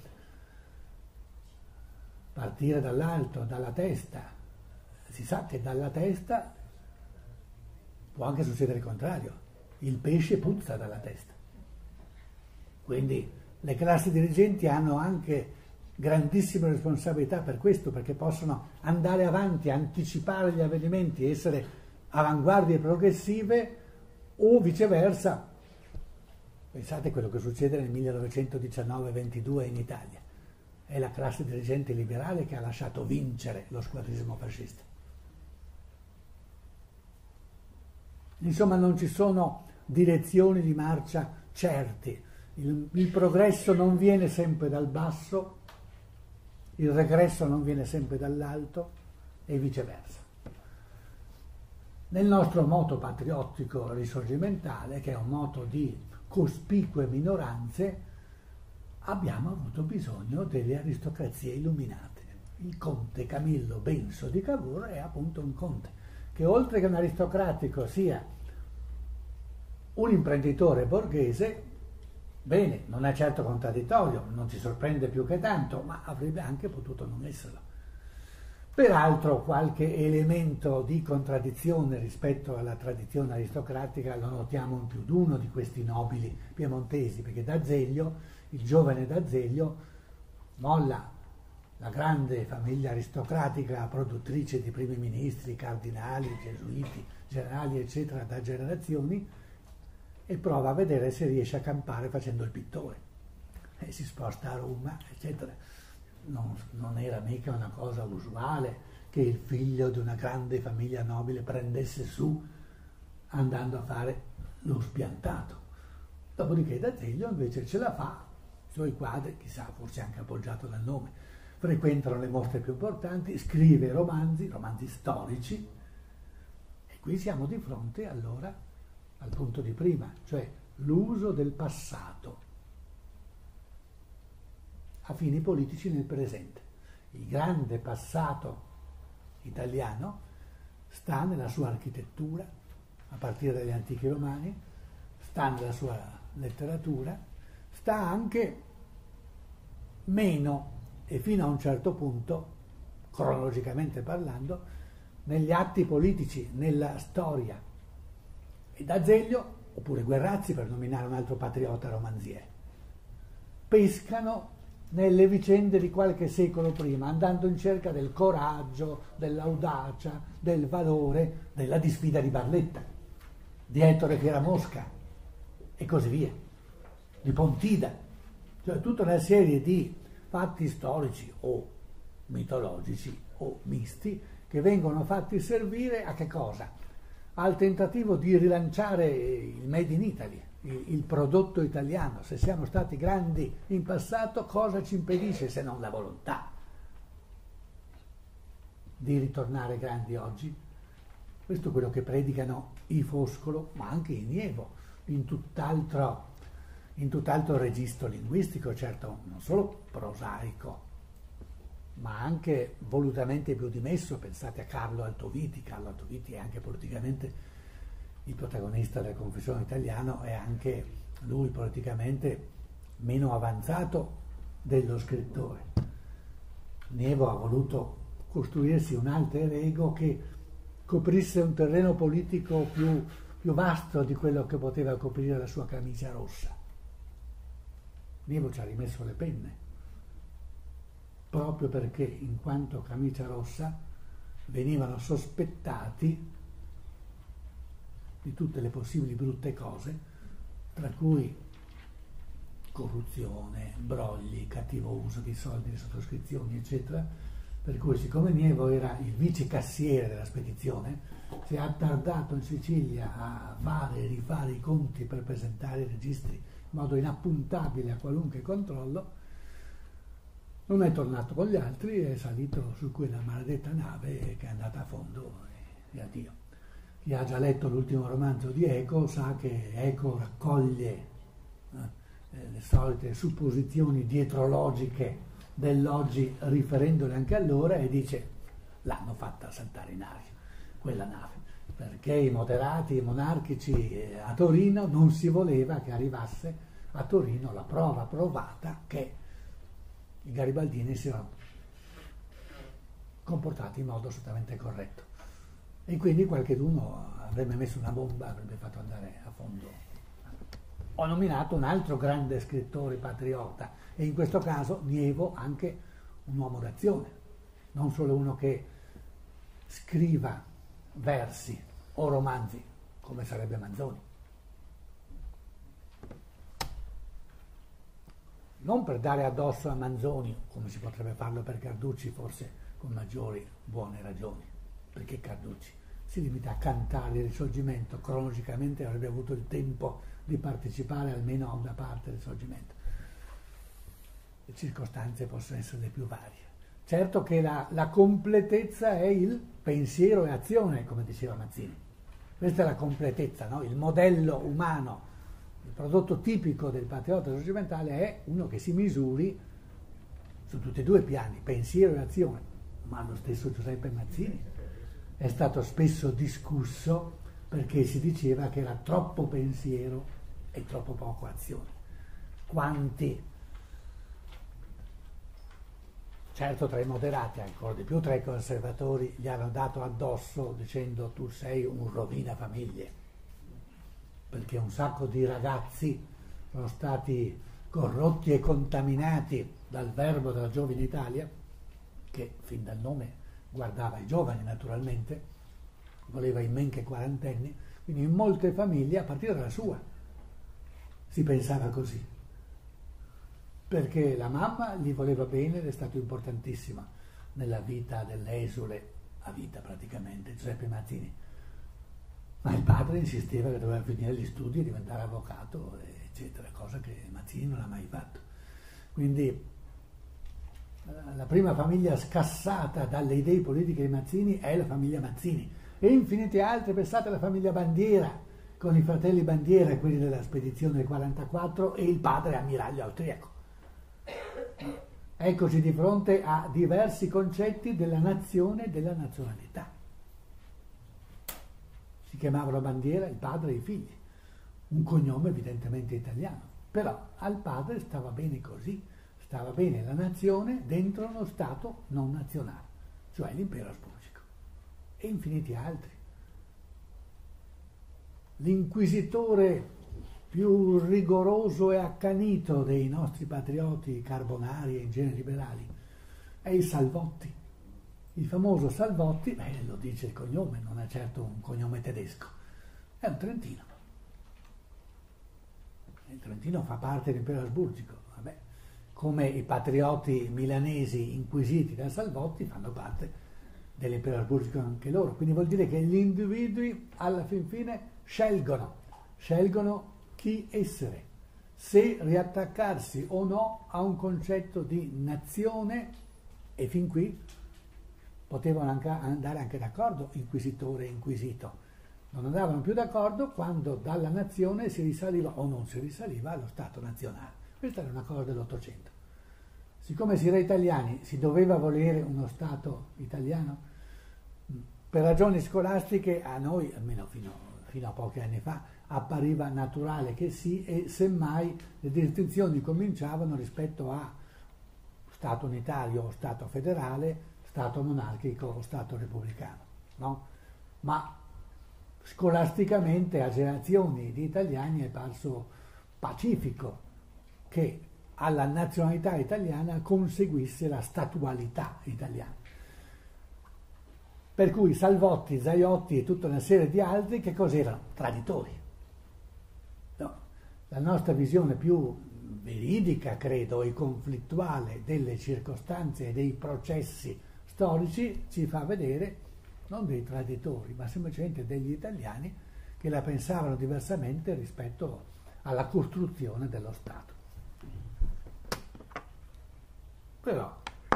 partire dall'alto, dalla testa. Si sa che dalla testa può anche succedere il contrario. Il pesce puzza dalla testa. Quindi le classi dirigenti hanno anche grandissime responsabilità per questo, perché possono andare avanti, anticipare gli avvenimenti, essere avanguardie progressive, o viceversa. Pensate a quello che succede nel millenovecentodiciannove ventidue in Italia. È la classe dirigente liberale che ha lasciato vincere lo squadrismo fascista. Insomma, non ci sono direzioni di marcia certi. Il, il progresso non viene sempre dal basso, il regresso non viene sempre dall'alto e viceversa. Nel nostro moto patriottico risorgimentale, che è un moto di cospicue minoranze, abbiamo avuto bisogno delle aristocrazie illuminate. Il conte Camillo Benso di Cavour è appunto un conte che, oltre che un aristocratico, sia un imprenditore borghese. Bene, non è certo contraddittorio, non ci sorprende più che tanto, ma avrebbe anche potuto non esserlo. Peraltro qualche elemento di contraddizione rispetto alla tradizione aristocratica lo notiamo in più di uno di questi nobili piemontesi, perché D'Azeglio, il giovane D'Azeglio, molla la grande famiglia aristocratica produttrice di primi ministri, cardinali, gesuiti, generali, eccetera, da generazioni, e prova a vedere se riesce a campare facendo il pittore. E si sposta a Roma, eccetera. Non, non era mica una cosa usuale che il figlio di una grande famiglia nobile prendesse su andando a fare lo spiantato. Dopodiché D'Azeglio invece ce la fa, i suoi quadri, chissà, forse anche appoggiato dal nome, frequentano le mostre più importanti, scrive romanzi, romanzi storici, e qui siamo di fronte allora al punto di prima, cioè l'uso del passato a fini politici nel presente. Il grande passato italiano sta nella sua architettura, a partire dagli antichi romani, sta nella sua letteratura, sta anche meno e fino a un certo punto, cronologicamente parlando, negli atti politici, nella storia. E D'Azeglio, oppure Guerrazzi, per nominare un altro patriota romanziere, pescano nelle vicende di qualche secolo prima, andando in cerca del coraggio, dell'audacia, del valore, della disfida di Barletta, di Ettore Fieramosca e così via, di Pontida, cioè tutta una serie di fatti storici o mitologici o misti che vengono fatti servire a che cosa? Al tentativo di rilanciare il Made in Italy, il, il prodotto italiano. Se siamo stati grandi in passato, cosa ci impedisce se non la volontà di ritornare grandi oggi? Questo è quello che predicano i Foscolo, ma anche i Nievo, in tutt'altro, in tutt'altro registro linguistico, certo non solo prosaico, ma anche volutamente più dimesso. Pensate a Carlo Altoviti. Carlo Altoviti è anche politicamente il protagonista della Confessione italiana, è anche lui politicamente meno avanzato dello scrittore. Nievo ha voluto costruirsi un alter ego che coprisse un terreno politico più, più vasto di quello che poteva coprire la sua camicia rossa. Nievo ci ha rimesso le penne, proprio perché in quanto camicia rossa venivano sospettati di tutte le possibili brutte cose, tra cui corruzione, brogli, cattivo uso di soldi, di sottoscrizioni, eccetera, Per cui, siccome Nievo era il vice cassiere della spedizione, si è attardato in Sicilia a fare e rifare i conti per presentare i registri in modo inappuntabile a qualunque controllo. Non è tornato con gli altri, è salito su quella maledetta nave che è andata a fondo e, e addio. Chi ha già letto l'ultimo romanzo di Eco sa che Eco raccoglie eh, le solite supposizioni dietrologiche dell'oggi riferendole anche allora e dice: l'hanno fatta saltare in aria quella nave, perché i moderati, i monarchici eh, a Torino non si voleva che arrivasse a Torino la prova provata che i garibaldini si erano comportati in modo assolutamente corretto, e quindi qualcheduno avrebbe messo una bomba, avrebbe fatto andare a fondo. Ho nominato un altro grande scrittore patriota, e in questo caso Nievo anche un uomo d'azione, non solo uno che scriva versi o romanzi come sarebbe Manzoni. Non per dare addosso a Manzoni, come si potrebbe farlo per Carducci, forse con maggiori buone ragioni, perché Carducci si limita a cantare il Risorgimento, cronologicamente avrebbe avuto il tempo di partecipare almeno a una parte del Risorgimento. Le circostanze possono essere le più varie. Certo che la, la completezza è il pensiero e azione, come diceva Mazzini. Questa è la completezza, no? Il modello umano, il prodotto tipico del patriota risorgimentale è uno che si misuri su tutti e due i piani, pensiero e azione. Ma lo stesso Giuseppe Mazzini è stato spesso discusso perché si diceva che era troppo pensiero e troppo poco azione. Quanti, certo tra i moderati, ancora di più tra i conservatori, gli hanno dato addosso dicendo: tu sei un rovina famiglie, perché un sacco di ragazzi sono stati corrotti e contaminati dal verbo della giovine Italia, che fin dal nome guardava i giovani naturalmente, voleva i men che quarantenni, quindi in molte famiglie, a partire dalla sua, si pensava così, perché la mamma gli voleva bene ed è stato importantissima nella vita dell'esule, a vita praticamente, Giuseppe Mazzini, ma il padre insisteva che doveva finire gli studi e diventare avvocato, eccetera, cosa che Mazzini non ha mai fatto. Quindi la prima famiglia scassata dalle idee politiche di Mazzini è la famiglia Mazzini, e infinite altre. Pensate alla famiglia Bandiera, con i fratelli Bandiera, quelli della spedizione del quarantaquattro, e il padre ammiraglio austriaco. Eccoci di fronte a diversi concetti della nazione e della nazionalità. Si chiamavano Bandiera il padre e i figli, un cognome evidentemente italiano, però al padre stava bene così, stava bene la nazione dentro uno Stato non nazionale, cioè l'impero asburgico, e infiniti altri. L'inquisitore più rigoroso e accanito dei nostri patrioti carbonari e in genere liberali è il Salvotti, il famoso Salvotti. Beh, lo dice il cognome, non è certo un cognome tedesco, è un trentino. Il Trentino fa parte dell'impero asburgico, vabbè, come i patrioti milanesi inquisiti da Salvotti fanno parte dell'impero asburgico anche loro. Quindi vuol dire che gli individui alla fin fine scelgono, scelgono chi essere, se riattaccarsi o no a un concetto di nazione, e fin qui potevano anche andare anche d'accordo inquisitore e inquisito. Non andavano più d'accordo quando dalla nazione si risaliva o non si risaliva allo Stato nazionale. Questa era una cosa dell'Ottocento. Siccome si era italiani, si doveva volere uno Stato italiano, per ragioni scolastiche a noi, almeno fino, fino a pochi anni fa, appariva naturale che sì, e semmai le distinzioni cominciavano rispetto a Stato unitario o Stato federale, Stato monarchico o Stato repubblicano, no? Ma scolasticamente a generazioni di italiani è parso pacifico che alla nazionalità italiana conseguisse la statualità italiana. Per cui Salvotti, Zaiotti e tutta una serie di altri che cos'erano? Traditori. No. La nostra visione più veridica, credo, e conflittuale delle circostanze e dei processi storici ci fa vedere non dei traditori, ma semplicemente degli italiani che la pensavano diversamente rispetto alla costruzione dello Stato. Però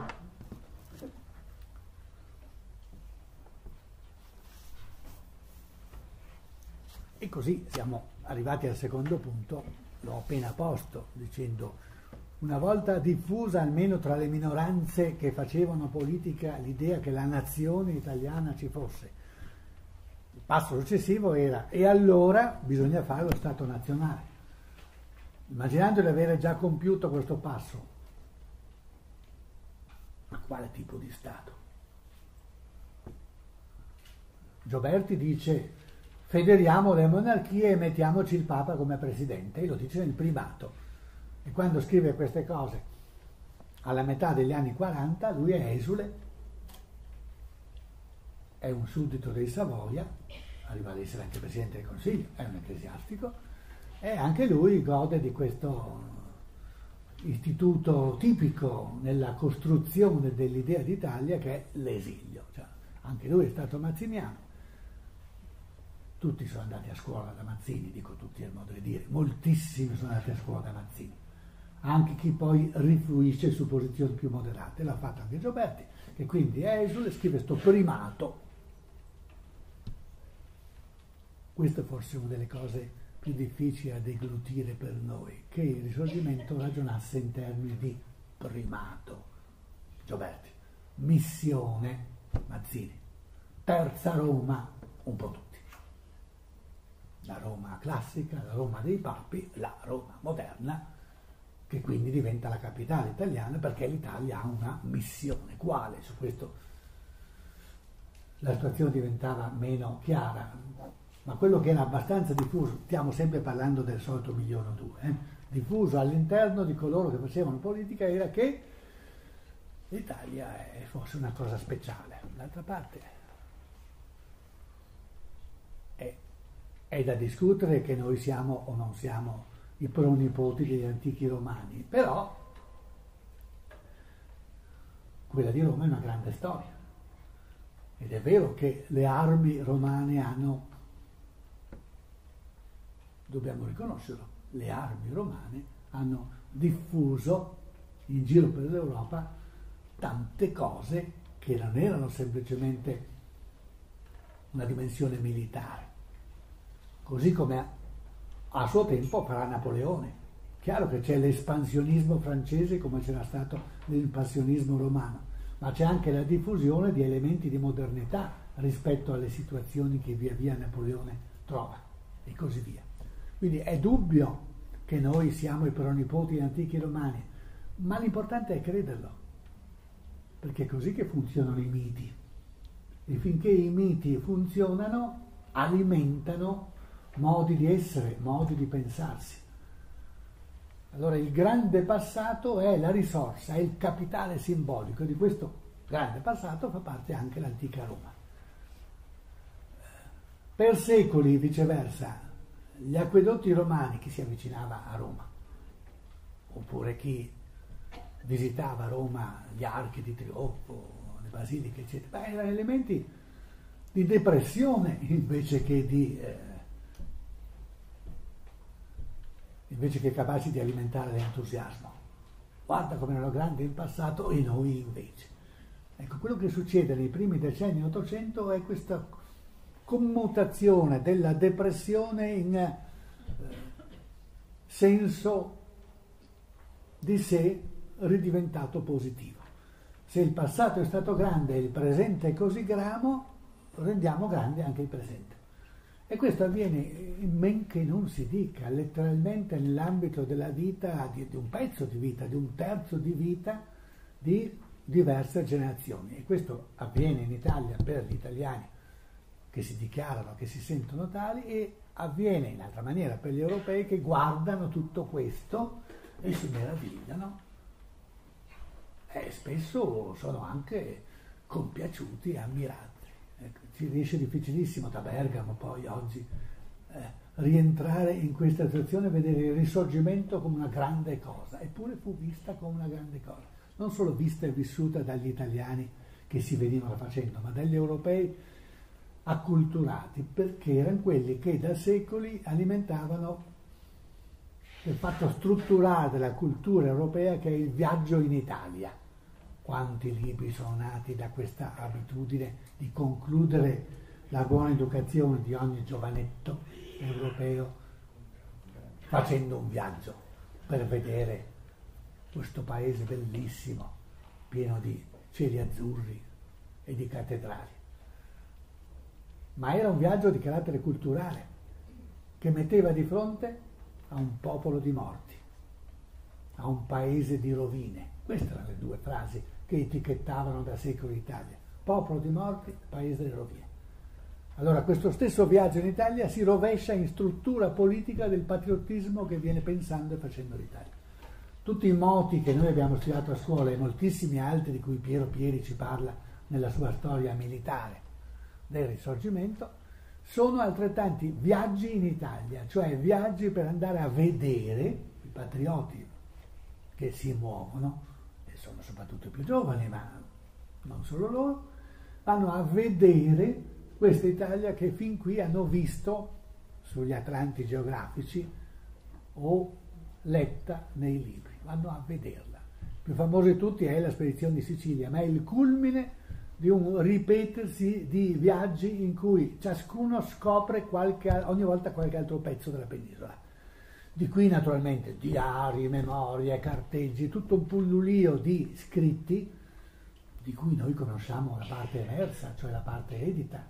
e così siamo arrivati al secondo punto, l'ho appena posto, dicendo una volta diffusa almeno tra le minoranze che facevano politica l'idea che la nazione italiana ci fosse. Il passo successivo era e allora bisogna fare lo Stato nazionale. Immaginando di avere già compiuto questo passo, ma quale tipo di Stato? Gioberti dice federiamo le monarchie e mettiamoci il Papa come presidente, e lo dice nel primato. E quando scrive queste cose, alla metà degli anni quaranta, lui è esule, è un suddito dei Savoia, arriva ad essere anche presidente del Consiglio, è un ecclesiastico, e anche lui gode di questo istituto tipico nella costruzione dell'idea d'Italia che è l'esilio. Cioè, anche lui è stato mazziniano. Tutti sono andati a scuola da Mazzini, dico tutti è il modo di dire, moltissimi sono andati a scuola da Mazzini, anche chi poi rifluisce su posizioni più moderate, l'ha fatto anche Gioberti, che quindi è esule, scrive sto primato. Questa è forse una delle cose più difficili da deglutire per noi, che il Risorgimento ragionasse in termini di primato. Gioberti, missione, Mazzini, terza Roma, un po' tutti. La Roma classica, la Roma dei papi, la Roma moderna, che quindi diventa la capitale italiana perché l'Italia ha una missione. Quale? Su questo la situazione diventava meno chiara, ma quello che era abbastanza diffuso, stiamo sempre parlando del solito milione o due, eh, diffuso all'interno di coloro che facevano politica era che l'Italia fosse una cosa speciale. D'altra parte è È da discutere che noi siamo o non siamo i pronipoti degli antichi romani, però quella di Roma è una grande storia. Ed è vero che le armi romane hanno, dobbiamo riconoscerlo, le armi romane hanno diffuso in giro per l'Europa tante cose che non erano semplicemente una dimensione militare. Così come a suo tempo farà Napoleone. Chiaro che c'è l'espansionismo francese come c'era stato l'impressionismo romano, ma c'è anche la diffusione di elementi di modernità rispetto alle situazioni che via via Napoleone trova, e così via. Quindi è dubbio che noi siamo i pronipoti degli antichi romani, ma l'importante è crederlo, perché è così che funzionano i miti. E finché i miti funzionano, alimentano modi di essere, modi di pensarsi. Allora il grande passato è la risorsa, è il capitale simbolico, di questo grande passato fa parte anche l'antica Roma. Per secoli, viceversa, gli acquedotti romani, chi si avvicinava a Roma, oppure chi visitava Roma, gli archi di trionfo, le basiliche, eccetera, beh, erano elementi di depressione invece che di... Eh, invece che capaci di alimentare l'entusiasmo. Guarda come erano grandi in passato e noi invece. Ecco, quello che succede nei primi decenni Ottocento è questa commutazione della depressione in eh, senso di sé ridiventato positivo. Se il passato è stato grande e il presente è così gramo, rendiamo grande anche il presente. E questo avviene in men che non si dica, letteralmente nell'ambito della vita, di, di un pezzo di vita, di un terzo di vita di diverse generazioni. E questo avviene in Italia per gli italiani che si dichiarano, che si sentono tali, e avviene in altra maniera per gli europei che guardano tutto questo e si meravigliano. E spesso sono anche compiaciuti e ammirati. Ecco, ci riesce difficilissimo da Bergamo poi oggi eh, rientrare in questa situazione e vedere il Risorgimento come una grande cosa, eppure fu vista come una grande cosa, non solo vista e vissuta dagli italiani che si venivano facendo, ma dagli europei acculturati, perché erano quelli che da secoli alimentavano il fatto strutturale della cultura europea, che è il viaggio in Italia. Quanti libri sono nati da questa abitudine di concludere la buona educazione di ogni giovanetto europeo facendo un viaggio per vedere questo paese bellissimo, pieno di cieli azzurri e di cattedrali. Ma era un viaggio di carattere culturale che metteva di fronte a un popolo di morti, a un paese di rovine. Queste erano le due frasi che etichettavano da secoli l'Italia: popolo di morti, paese di rovine. Allora questo stesso viaggio in Italia si rovescia in struttura politica del patriottismo che viene pensando e facendo l'Italia. Tutti i moti che noi abbiamo studiato a scuola e moltissimi altri di cui Piero Pieri ci parla nella sua storia militare del Risorgimento sono altrettanti viaggi in Italia, cioè viaggi per andare a vedere i patrioti che si muovono, e sono soprattutto i più giovani, ma non solo loro, vanno a vedere questa Italia che fin qui hanno visto sugli atlanti geografici o letta nei libri, vanno a vederla. Il più famoso di tutti è la spedizione di Sicilia, ma è il culmine di un ripetersi di viaggi in cui ciascuno scopre qualche, ogni volta qualche altro pezzo della penisola. Di qui naturalmente diari, memorie, carteggi, tutto un pullulio di scritti di cui noi conosciamo la parte emersa, cioè la parte edita,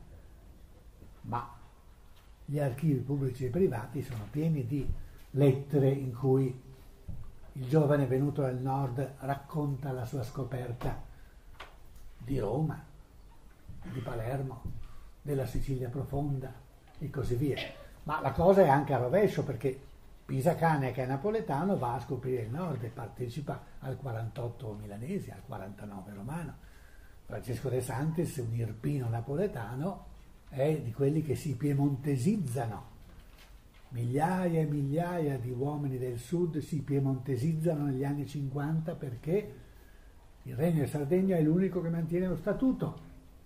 ma gli archivi pubblici e privati sono pieni di lettere in cui il giovane venuto dal nord racconta la sua scoperta di Roma, di Palermo, della Sicilia profonda e così via. Ma la cosa è anche a rovescio, perché Pisacane, che è napoletano, va a scoprire il nord e partecipa al quarantotto milanese, al quarantanove romano. Francesco De Santis, un irpino napoletano, è di quelli che si piemontesizzano. Migliaia e migliaia di uomini del sud si piemontesizzano negli anni cinquanta perché il Regno di Sardegna è l'unico che mantiene lo statuto.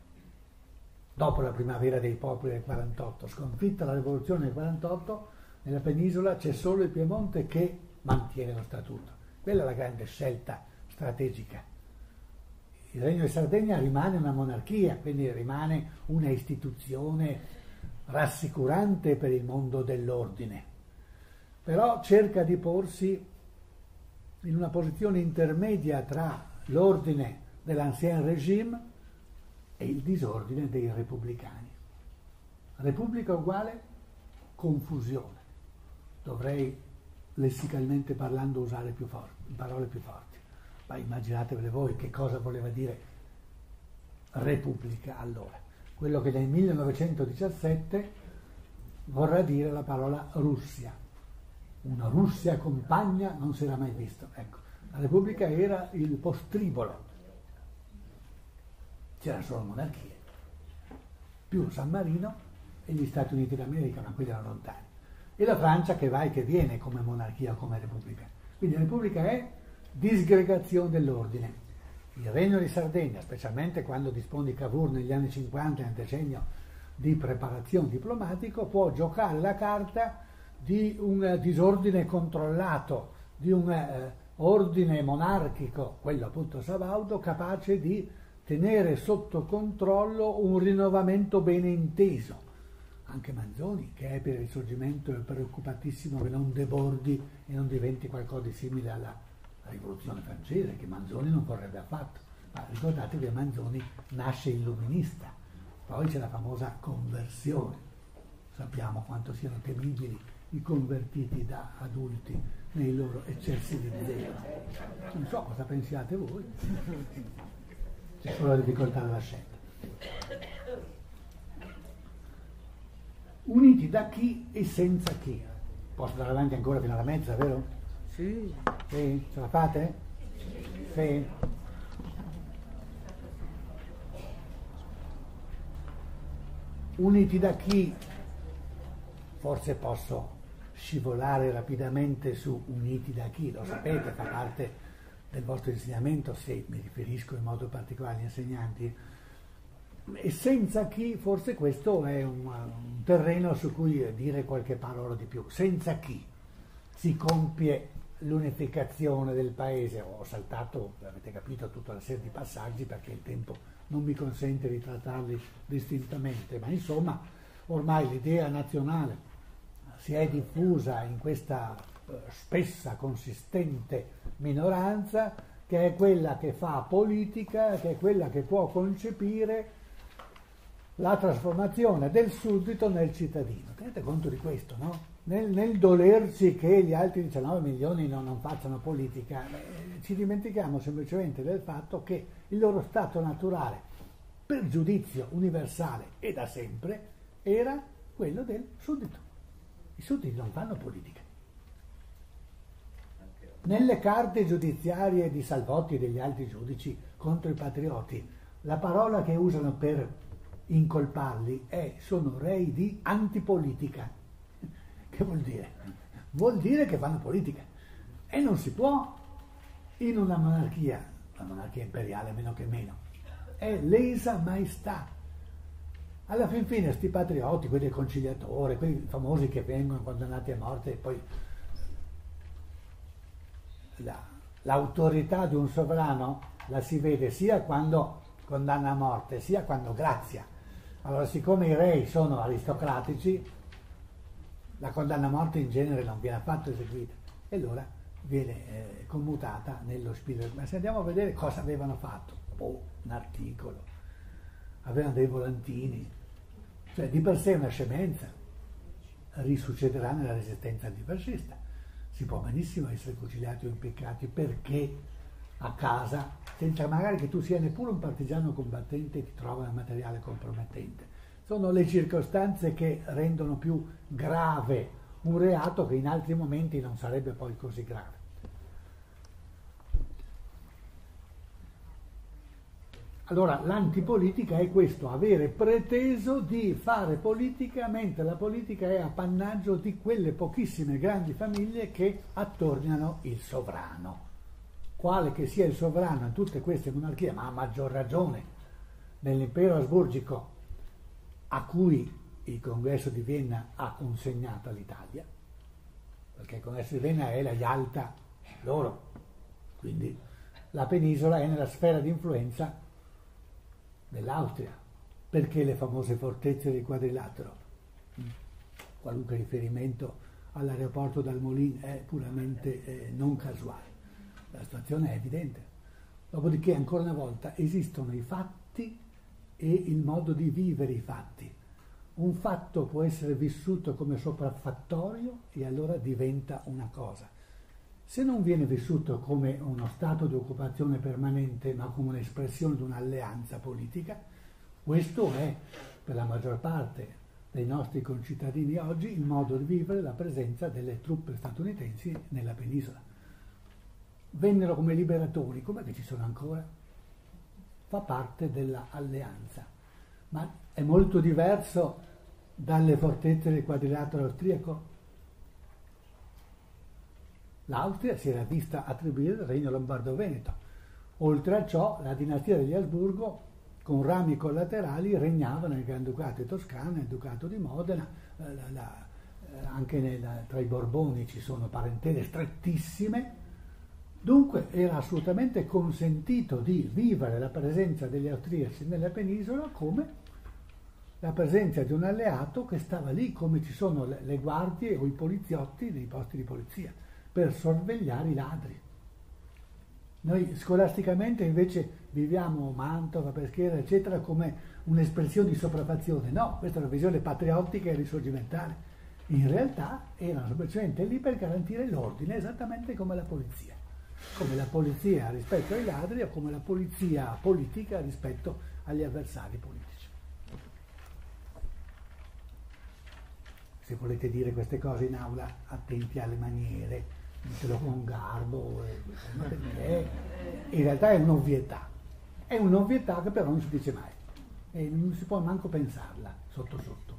Dopo la primavera dei popoli del quarantotto, sconfitta la rivoluzione del quarantotto, nella penisola c'è solo il Piemonte che mantiene lo statuto. Quella è la grande scelta strategica. Il Regno di Sardegna rimane una monarchia, quindi rimane una istituzione rassicurante per il mondo dell'ordine, però cerca di porsi in una posizione intermedia tra l'ordine dell'ancien régime e il disordine dei repubblicani. Repubblica uguale confusione. Dovrei lessicalmente parlando usare più forti, parole più forti, ma immaginatevele voi che cosa voleva dire repubblica allora. Quello che nel millenovecentodiciassette vorrà dire la parola Russia. Una Russia compagna non si era mai visto. Ecco, la Repubblica era il postribolo. C'erano solo monarchie, più San Marino e gli Stati Uniti d'America, ma quelli erano lontani. E la Francia che va e che viene come monarchia o come Repubblica. Quindi la Repubblica è disgregazione dell'ordine. Il Regno di Sardegna, specialmente quando dispone di Cavour negli anni cinquanta, nel decennio di preparazione diplomatico, può giocare la carta di un disordine controllato, di un eh, ordine monarchico, quello appunto sabaudo, capace di tenere sotto controllo un rinnovamento bene inteso. Anche Manzoni, che è per il Risorgimento, è preoccupatissimo che non debordi e non diventi qualcosa di simile alla Rivoluzione francese, che Manzoni non vorrebbe affatto. Ma ricordate che Manzoni nasce illuminista, poi c'è la famosa conversione. Sappiamo quanto siano temibili i convertiti da adulti nei loro eccessi di zelo. Non so cosa pensiate voi. C'è solo la difficoltà della scelta. Uniti da chi e senza chi. Posso andare avanti ancora fino alla mezza, vero? Sì. Sì? Ce la fate? Sì. Uniti da chi? Forse posso scivolare rapidamente su uniti da chi, lo sapete, fa parte del vostro insegnamento, se mi riferisco in modo particolare agli insegnanti, e senza chi, forse questo è un, un terreno su cui dire qualche parola di più, senza chi si compie l'unificazione del paese. Ho saltato, avete capito, tutta una serie di passaggi perché il tempo non mi consente di trattarli distintamente, ma insomma ormai l'idea nazionale si è diffusa in questa eh, spessa, consistente minoranza che è quella che fa politica, che è quella che può concepire la trasformazione del suddito nel cittadino. Tenete conto di questo, no? Nel, nel dolerci che gli altri diciannove milioni non, non facciano politica, eh, ci dimentichiamo semplicemente del fatto che il loro stato naturale, per giudizio universale e da sempre, era quello del suddito. I sudditi non fanno politica. Nelle carte giudiziarie di Salvotti e degli altri giudici contro i patrioti, la parola che usano per incolparli è sono rei di antipolitica. Che vuol dire? Vuol dire che fanno politica. E non si può in una monarchia, la monarchia imperiale meno che meno, è lesa maestà. Alla fin fine sti patrioti, quelli del conciliatore, quelli famosi che vengono condannati a morte e poi la, l'autorità di un sovrano la si vede sia quando condanna a morte sia quando grazia. Allora, siccome i re sono aristocratici, la condanna a morte in genere non viene affatto eseguita e allora viene eh, commutata nello spirito. Ma se andiamo a vedere cosa avevano fatto, oh, un articolo, avevano dei volantini, cioè di per sé una scemenza, risuccederà nella resistenza antifascista. Si può benissimo essere fucilati o impiccati perché a casa, senza magari che tu sia neppure un partigiano combattente, ti trovano materiale compromettente. Sono le circostanze che rendono più grave un reato che in altri momenti non sarebbe poi così grave. Allora, l'antipolitica è questo, avere preteso di fare politica mentre la politica è appannaggio di quelle pochissime grandi famiglie che attorniano il sovrano. Quale che sia il sovrano in tutte queste monarchie, ma a maggior ragione nell'impero asburgico a cui il congresso di Vienna ha consegnato all'Italia, perché il congresso di Vienna è la Yalta loro, quindi la penisola è nella sfera di influenza dell'Austria, perché le famose fortezze del quadrilatero, qualunque riferimento all'aeroporto d'Al Molin è puramente eh, non casuale. La situazione è evidente. Dopodiché, ancora una volta, esistono i fatti e il modo di vivere i fatti. Un fatto può essere vissuto come sopraffattorio e allora diventa una cosa. Se non viene vissuto come uno stato di occupazione permanente, ma come un'espressione di un'alleanza politica, questo è, per la maggior parte dei nostri concittadini oggi, il modo di vivere la presenza delle truppe statunitensi nella penisola. Vennero come liberatori, com'è che ci sono ancora? Fa parte dell'alleanza, ma è molto diverso dalle fortezze del quadrilatero austriaco. L'Austria si era vista attribuire il regno lombardo-veneto. Oltre a ciò, la dinastia degli Asburgo, con rami collaterali, regnava nel Granducato di Toscana, nel Ducato di Modena, la, la, la, anche nel, tra i Borboni ci sono parentele strettissime. Dunque era assolutamente consentito di vivere la presenza degli austriaci nella penisola come la presenza di un alleato che stava lì, come ci sono le, le guardie o i poliziotti nei posti di polizia, per sorvegliare i ladri. Noi scolasticamente invece viviamo Mantova, Peschiera, eccetera, come un'espressione di sopraffazione. No, questa è una visione patriottica e risorgimentale. In realtà erano semplicemente lì per garantire l'ordine, esattamente come la polizia. Come la polizia rispetto ai ladri o come la polizia politica rispetto agli avversari politici. Se volete dire queste cose in aula, attenti alle maniere, ditelo con garbo, perché in realtà è un'ovvietà. È un'ovvietà che però non si dice mai e non si può manco pensarla sotto sotto.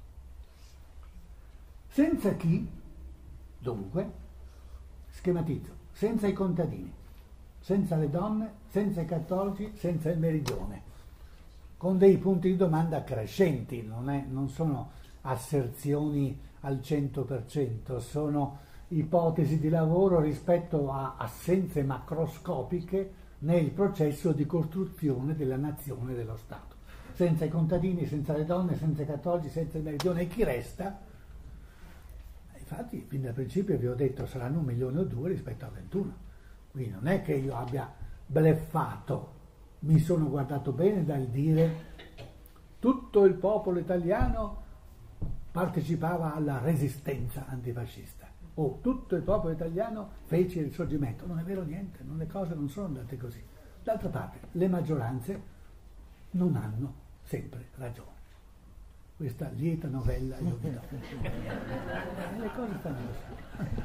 Senza chi, dunque, schematizzo, senza i contadini, senza le donne, senza i cattolici, senza il meridione, con dei punti di domanda crescenti, non, è, non sono asserzioni al cento per cento, sono ipotesi di lavoro rispetto a assenze macroscopiche nel processo di costruzione della nazione e dello Stato. Senza i contadini, senza le donne, senza i cattolici, senza il meridione, e chi resta? Infatti, fin dal principio vi ho detto saranno un milione o due rispetto a ventuno. Quindi non è che io abbia bleffato, mi sono guardato bene dal dire tutto il popolo italiano partecipava alla resistenza antifascista o tutto il popolo italiano fece il risorgimento. Non è vero niente, non, le cose non sono andate così. D'altra parte, le maggioranze non hanno sempre ragione. Questa lieta novella io vi do. Le cose stanno così.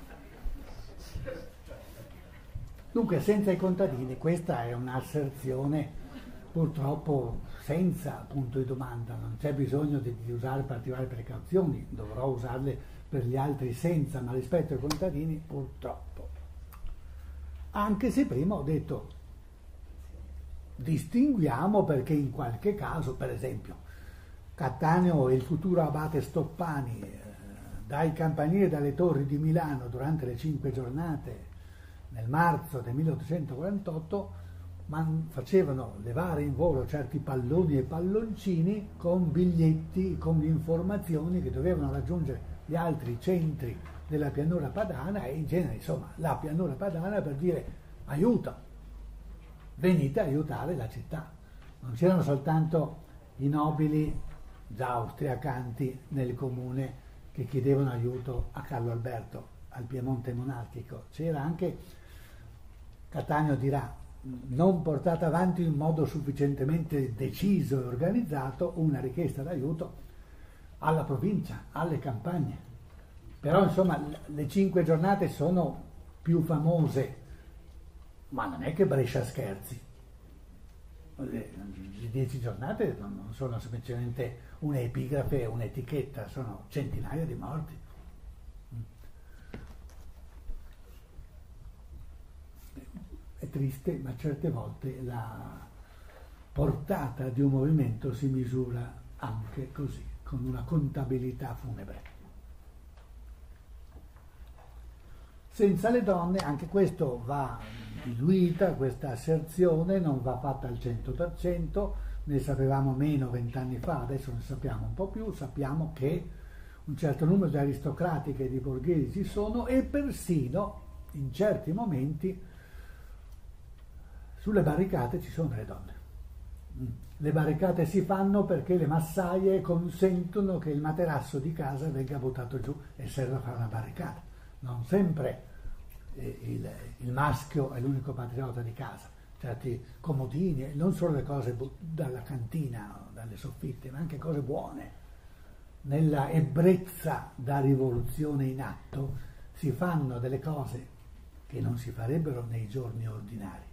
Dunque, senza i contadini, questa è un'asserzione purtroppo senza punto di domanda, non c'è bisogno di, di usare particolari precauzioni, dovrò usarle per gli altri senza, ma rispetto ai contadini purtroppo. Anche se prima ho detto distinguiamo perché in qualche caso, per esempio, Cattaneo e il futuro abate Stoppani eh, dai campanili e dalle torri di Milano durante le cinque giornate nel marzo del milleottocentoquarantotto man- facevano levare in volo certi palloni e palloncini con biglietti, con informazioni che dovevano raggiungere gli altri centri della pianura padana e in genere, insomma, la pianura padana per dire aiuto, venite a aiutare la città. Non c'erano soltanto i nobili già austriacanti nel comune che chiedevano aiuto a Carlo Alberto, al Piemonte monarchico, c'era anche, Cattaneo dirà, non portata avanti in modo sufficientemente deciso e organizzato, una richiesta d'aiuto alla provincia, alle campagne. Però insomma le cinque giornate sono più famose, ma non è che Brescia scherzi. Le, le dieci giornate non sono semplicemente un'epigrafe, un'etichetta, sono centinaia di morti. È triste, ma certe volte la portata di un movimento si misura anche così, con una contabilità funebre. Senza le donne, anche questo va diluita, questa asserzione non va fatta al cento per cento, ne sapevamo meno vent'anni fa, adesso ne sappiamo un po' più, sappiamo che un certo numero di aristocratiche e di borghesi ci sono e persino in certi momenti sulle barricate ci sono le donne. Le barricate si fanno perché le massaie consentono che il materasso di casa venga buttato giù e serve a fare una barricata. Non sempre eh, il, il maschio è l'unico patriota di casa. Certi comodini, non solo le cose dalla cantina, dalle soffitte, ma anche cose buone. Nella ebbrezza da rivoluzione in atto si fanno delle cose che non si farebbero nei giorni ordinari.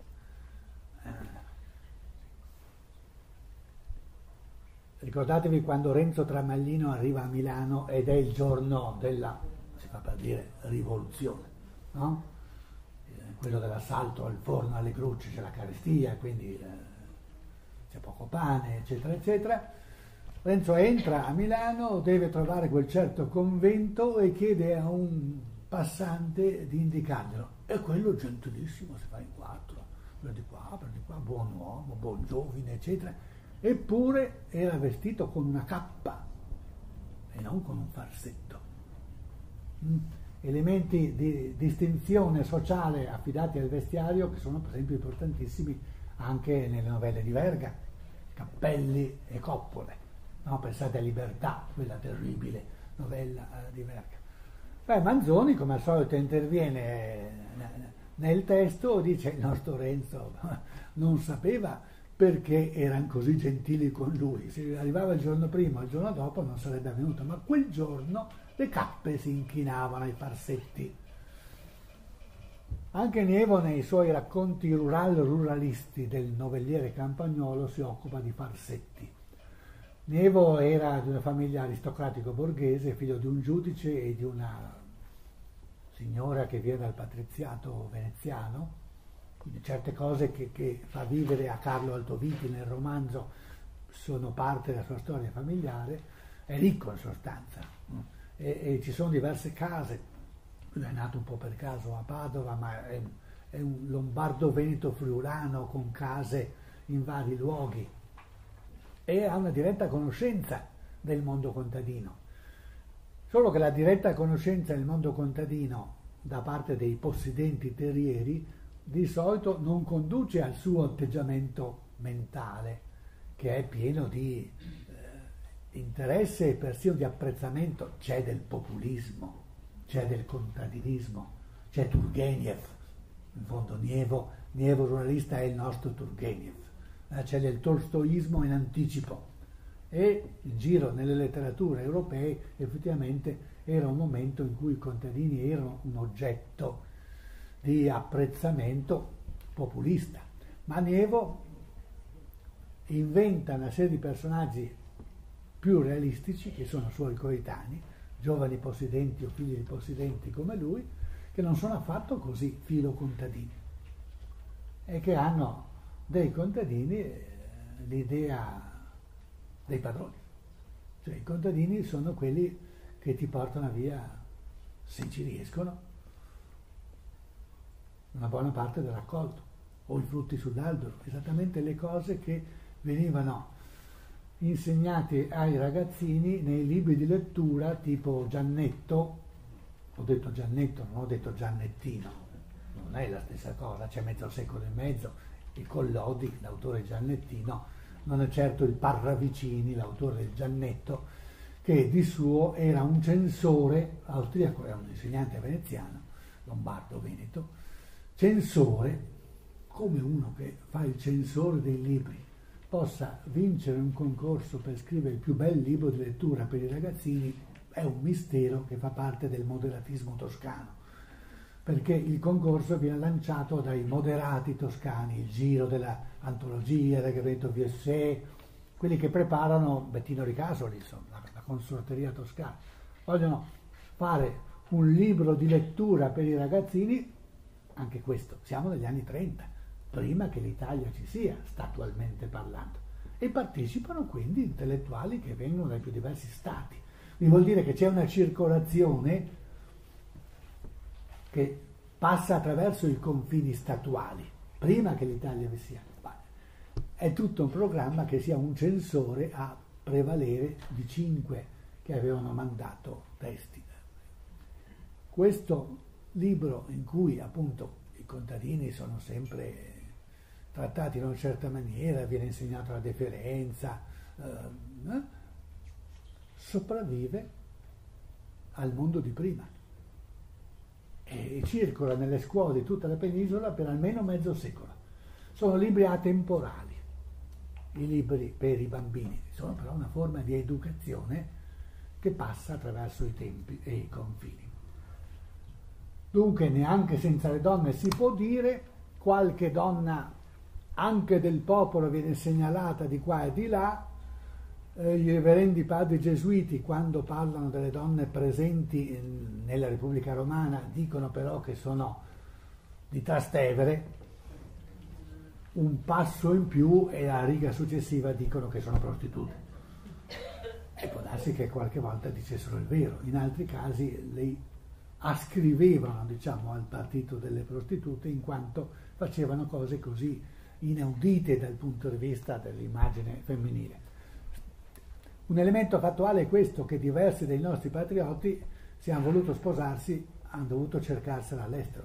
Ricordatevi quando Renzo Tramaglino arriva a Milano ed è il giorno della, si fa per dire, rivoluzione, no? Quello dell'assalto al forno, alle Grucci, c'è la carestia, quindi eh, c'è poco pane, eccetera, eccetera. Renzo entra a Milano, deve trovare quel certo convento e chiede a un passante di indicarglielo. E quello gentilissimo, si fa in quattro. Per di qua, per di qua, buon uomo, buon giovine, eccetera, eppure era vestito con una cappa e non con un farsetto. Mm. Elementi di distinzione sociale affidati al vestiario che sono per esempio importantissimi anche nelle novelle di Verga, Cappelli e Coppole, no? Pensate a Libertà, quella terribile novella eh, di Verga. Beh, Manzoni come al solito interviene eh, nel testo, dice il nostro Renzo non sapeva perché erano così gentili con lui, se arrivava il giorno prima o il giorno dopo non sarebbe venuto, ma quel giorno le cappe si inchinavano ai farsetti. Anche Nievo nei suoi racconti rural-ruralisti del novelliere campagnolo si occupa di farsetti. Nievo era di una famiglia aristocratico-borghese, figlio di un giudice e di una signora che viene dal patriziato veneziano, Quindi certe cose che, che fa vivere a Carlo Altoviti nel romanzo sono parte della sua storia familiare, è ricco in sostanza, e, e ci sono diverse case. Lui è nato un po' per caso a Padova, ma è, è un lombardo-veneto friulano con case in vari luoghi e ha una diretta conoscenza del mondo contadino. Solo che la diretta conoscenza del mondo contadino da parte dei possidenti terrieri di solito non conduce al suo atteggiamento mentale, che è pieno di eh, interesse e persino di apprezzamento. C'è del populismo, c'è del contadinismo, c'è Turgenev, in fondo Nievo, Nievo ruralista è il nostro Turgenev, eh, c'è del tolstoismo in anticipo, e in giro nelle letterature europee effettivamente era un momento in cui i contadini erano un oggetto di apprezzamento populista. Ma Nievo inventa una serie di personaggi più realistici, che sono suoi coetanei, giovani possidenti o figli di possidenti come lui, che non sono affatto così filocontadini e che hanno dei contadini eh, l'idea dei padroni. Cioè i contadini sono quelli che ti portano via, se ci riescono, una buona parte del raccolto o i frutti sull'albero, esattamente le cose che venivano insegnate ai ragazzini nei libri di lettura tipo Giannetto. Ho detto Giannetto, non ho detto Giannettino, non è la stessa cosa, c'è mezzo secolo e mezzo. Il Collodi, l'autore Giannettino, non è certo il Parravicini, l'autore del Giannetto, che di suo era un censore austriaco, era un insegnante veneziano, lombardo-veneto, censore, come uno che fa il censore dei libri possa vincere un concorso per scrivere il più bel libro di lettura per i ragazzini, è un mistero che fa parte del moderatismo toscano, perché il concorso viene lanciato dai moderati toscani, il giro dell'antologia, del Gavetto Viessé, quelli che preparano Bettino Ricasoli, insomma, la, la consorteria toscana. Vogliono fare un libro di lettura per i ragazzini, anche questo, siamo negli anni trenta, prima che l'Italia ci sia, statualmente parlando, e partecipano quindi intellettuali che vengono dai più diversi stati. Mi vuol dire che c'è una circolazione che passa attraverso i confini statuali, prima che l'Italia vi sia. È tutto un programma che sia un censore a prevalere di cinque che avevano mandato testi. Questo libro, in cui appunto i contadini sono sempre trattati in una certa maniera, viene insegnata la deferenza, eh, sopravvive al mondo di prima e circola nelle scuole di tutta la penisola per almeno mezzo secolo. Sono libri atemporali, i libri per i bambini, sono però una forma di educazione che passa attraverso i tempi e i confini. Dunque neanche senza le donne si può dire, qualche donna anche del popolo viene segnalata di qua e di là. Eh, i reverendi padri gesuiti, quando parlano delle donne presenti in, nella Repubblica Romana, dicono però che sono di Trastevere. Un passo in più e la riga successiva dicono che sono prostitute. E può darsi che qualche volta dicessero il vero, in altri casi le ascrivevano, diciamo, al partito delle prostitute in quanto facevano cose così inaudite dal punto di vista dell'immagine femminile. Un elemento fattuale è questo, che diversi dei nostri patrioti, se hanno voluto sposarsi, hanno dovuto cercarsela all'estero.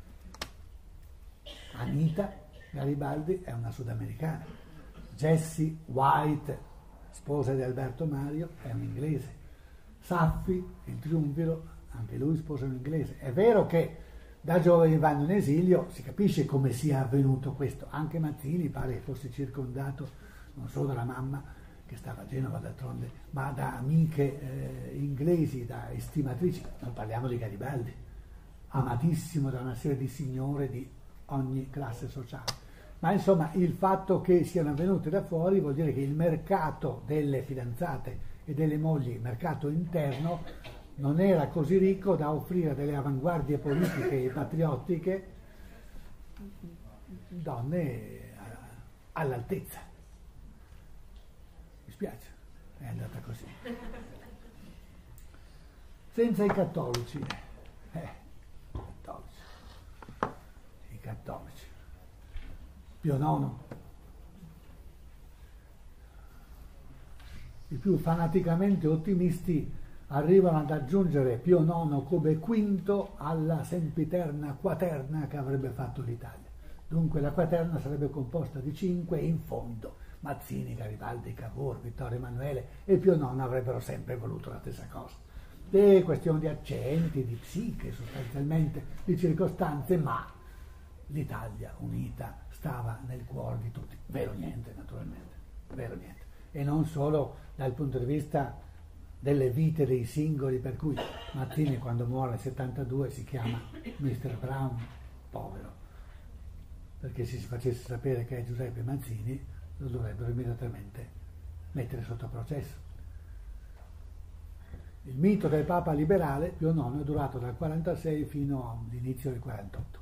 Anita Garibaldi è una sudamericana, Jessie White, sposa di Alberto Mario, è un inglese, Saffi, il triunviro, anche lui sposa un inglese. È vero che da giovani vanno in esilio, si capisce come sia avvenuto questo. Anche Mazzini pare che fosse circondato non solo dalla mamma, che stava a Genova d'altronde, ma da amiche eh, inglesi, da estimatrici. Non parliamo di Garibaldi, amatissimo da una serie di signore di ogni classe sociale. Ma insomma il fatto che siano avvenute da fuori vuol dire che il mercato delle fidanzate e delle mogli, il mercato interno, non era così ricco da offrire delle avanguardie politiche e patriottiche donne all'altezza. Mi spiace, è andata così. Senza i cattolici, eh, cattolici, i cattolici. Pio nono, i più fanaticamente ottimisti arrivano ad aggiungere Pio nono come quinto alla sempiterna quaterna che avrebbe fatto l'Italia. Dunque la quaterna sarebbe composta di cinque e in fondo Mazzini, Garibaldi, Cavour, Vittorio Emanuele e Pio nono avrebbero sempre voluto la stessa cosa. È questione di accenti, di psiche sostanzialmente, di circostanze, ma l'Italia unita stava nel cuore di tutti. Vero niente, naturalmente, vero niente. E non solo dal punto di vista delle vite dei singoli, per cui Mazzini quando muore nel settantadue si chiama mister Brown, povero, perché se si facesse sapere che è Giuseppe Mazzini lo dovrebbero immediatamente mettere sotto processo. Il mito del Papa liberale, Pio nono, è durato dal quarantasei fino all'inizio del quarantotto.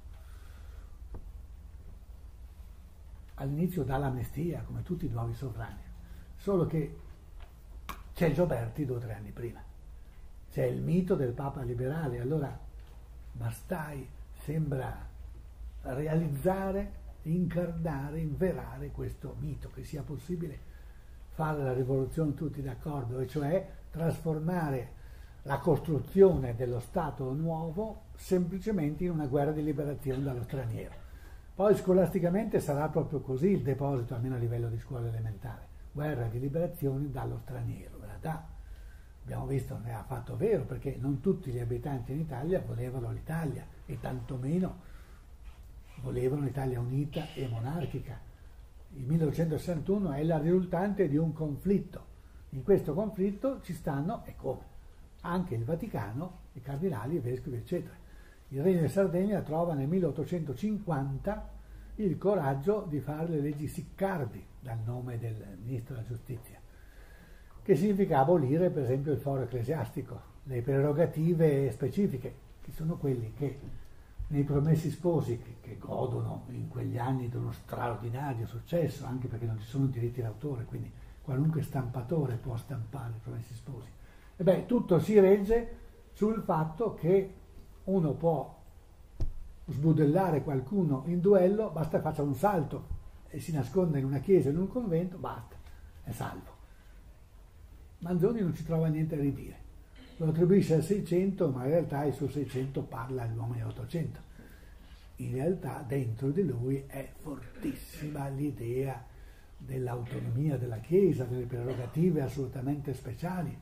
All'inizio dà l'amnestia, come tutti i nuovi sovrani, solo che c'è Gioberti due o tre anni prima. C'è il mito del Papa liberale, allora Bastai sembra realizzare, incarnare, inverare questo mito, che sia possibile fare la rivoluzione tutti d'accordo, e cioè trasformare la costruzione dello Stato nuovo semplicemente in una guerra di liberazione dallo straniero. Poi scolasticamente sarà proprio così il deposito, almeno a livello di scuola elementare, guerra di liberazione dallo straniero. In realtà abbiamo visto ne ha fatto vero, perché non tutti gli abitanti in Italia volevano l'Italia e tantomeno volevano l'Italia unita e monarchica. Il millenovecentosessantuno è la risultante di un conflitto. In questo conflitto ci stanno, e come? Anche il Vaticano, i cardinali, i vescovi, eccetera. Il Regno di Sardegna trova nel milleottocentocinquanta il coraggio di fare le leggi Siccardi, dal nome del ministro della giustizia, che significa abolire per esempio il foro ecclesiastico, le prerogative specifiche, che sono quelli che nei Promessi Sposi, che, che godono in quegli anni di uno straordinario successo, anche perché non ci sono diritti d'autore, quindi qualunque stampatore può stampare i Promessi Sposi. E beh, tutto si regge sul fatto che uno può sbudellare qualcuno in duello, basta che faccia un salto e si nasconda in una chiesa o in un convento, basta, è salvo. Manzoni non ci trova niente a ridire, lo attribuisce al Seicento, ma in realtà il suo Seicento parla all'uomo dell'Ottocento. In realtà dentro di lui è fortissima l'idea dell'autonomia della Chiesa, delle prerogative assolutamente speciali.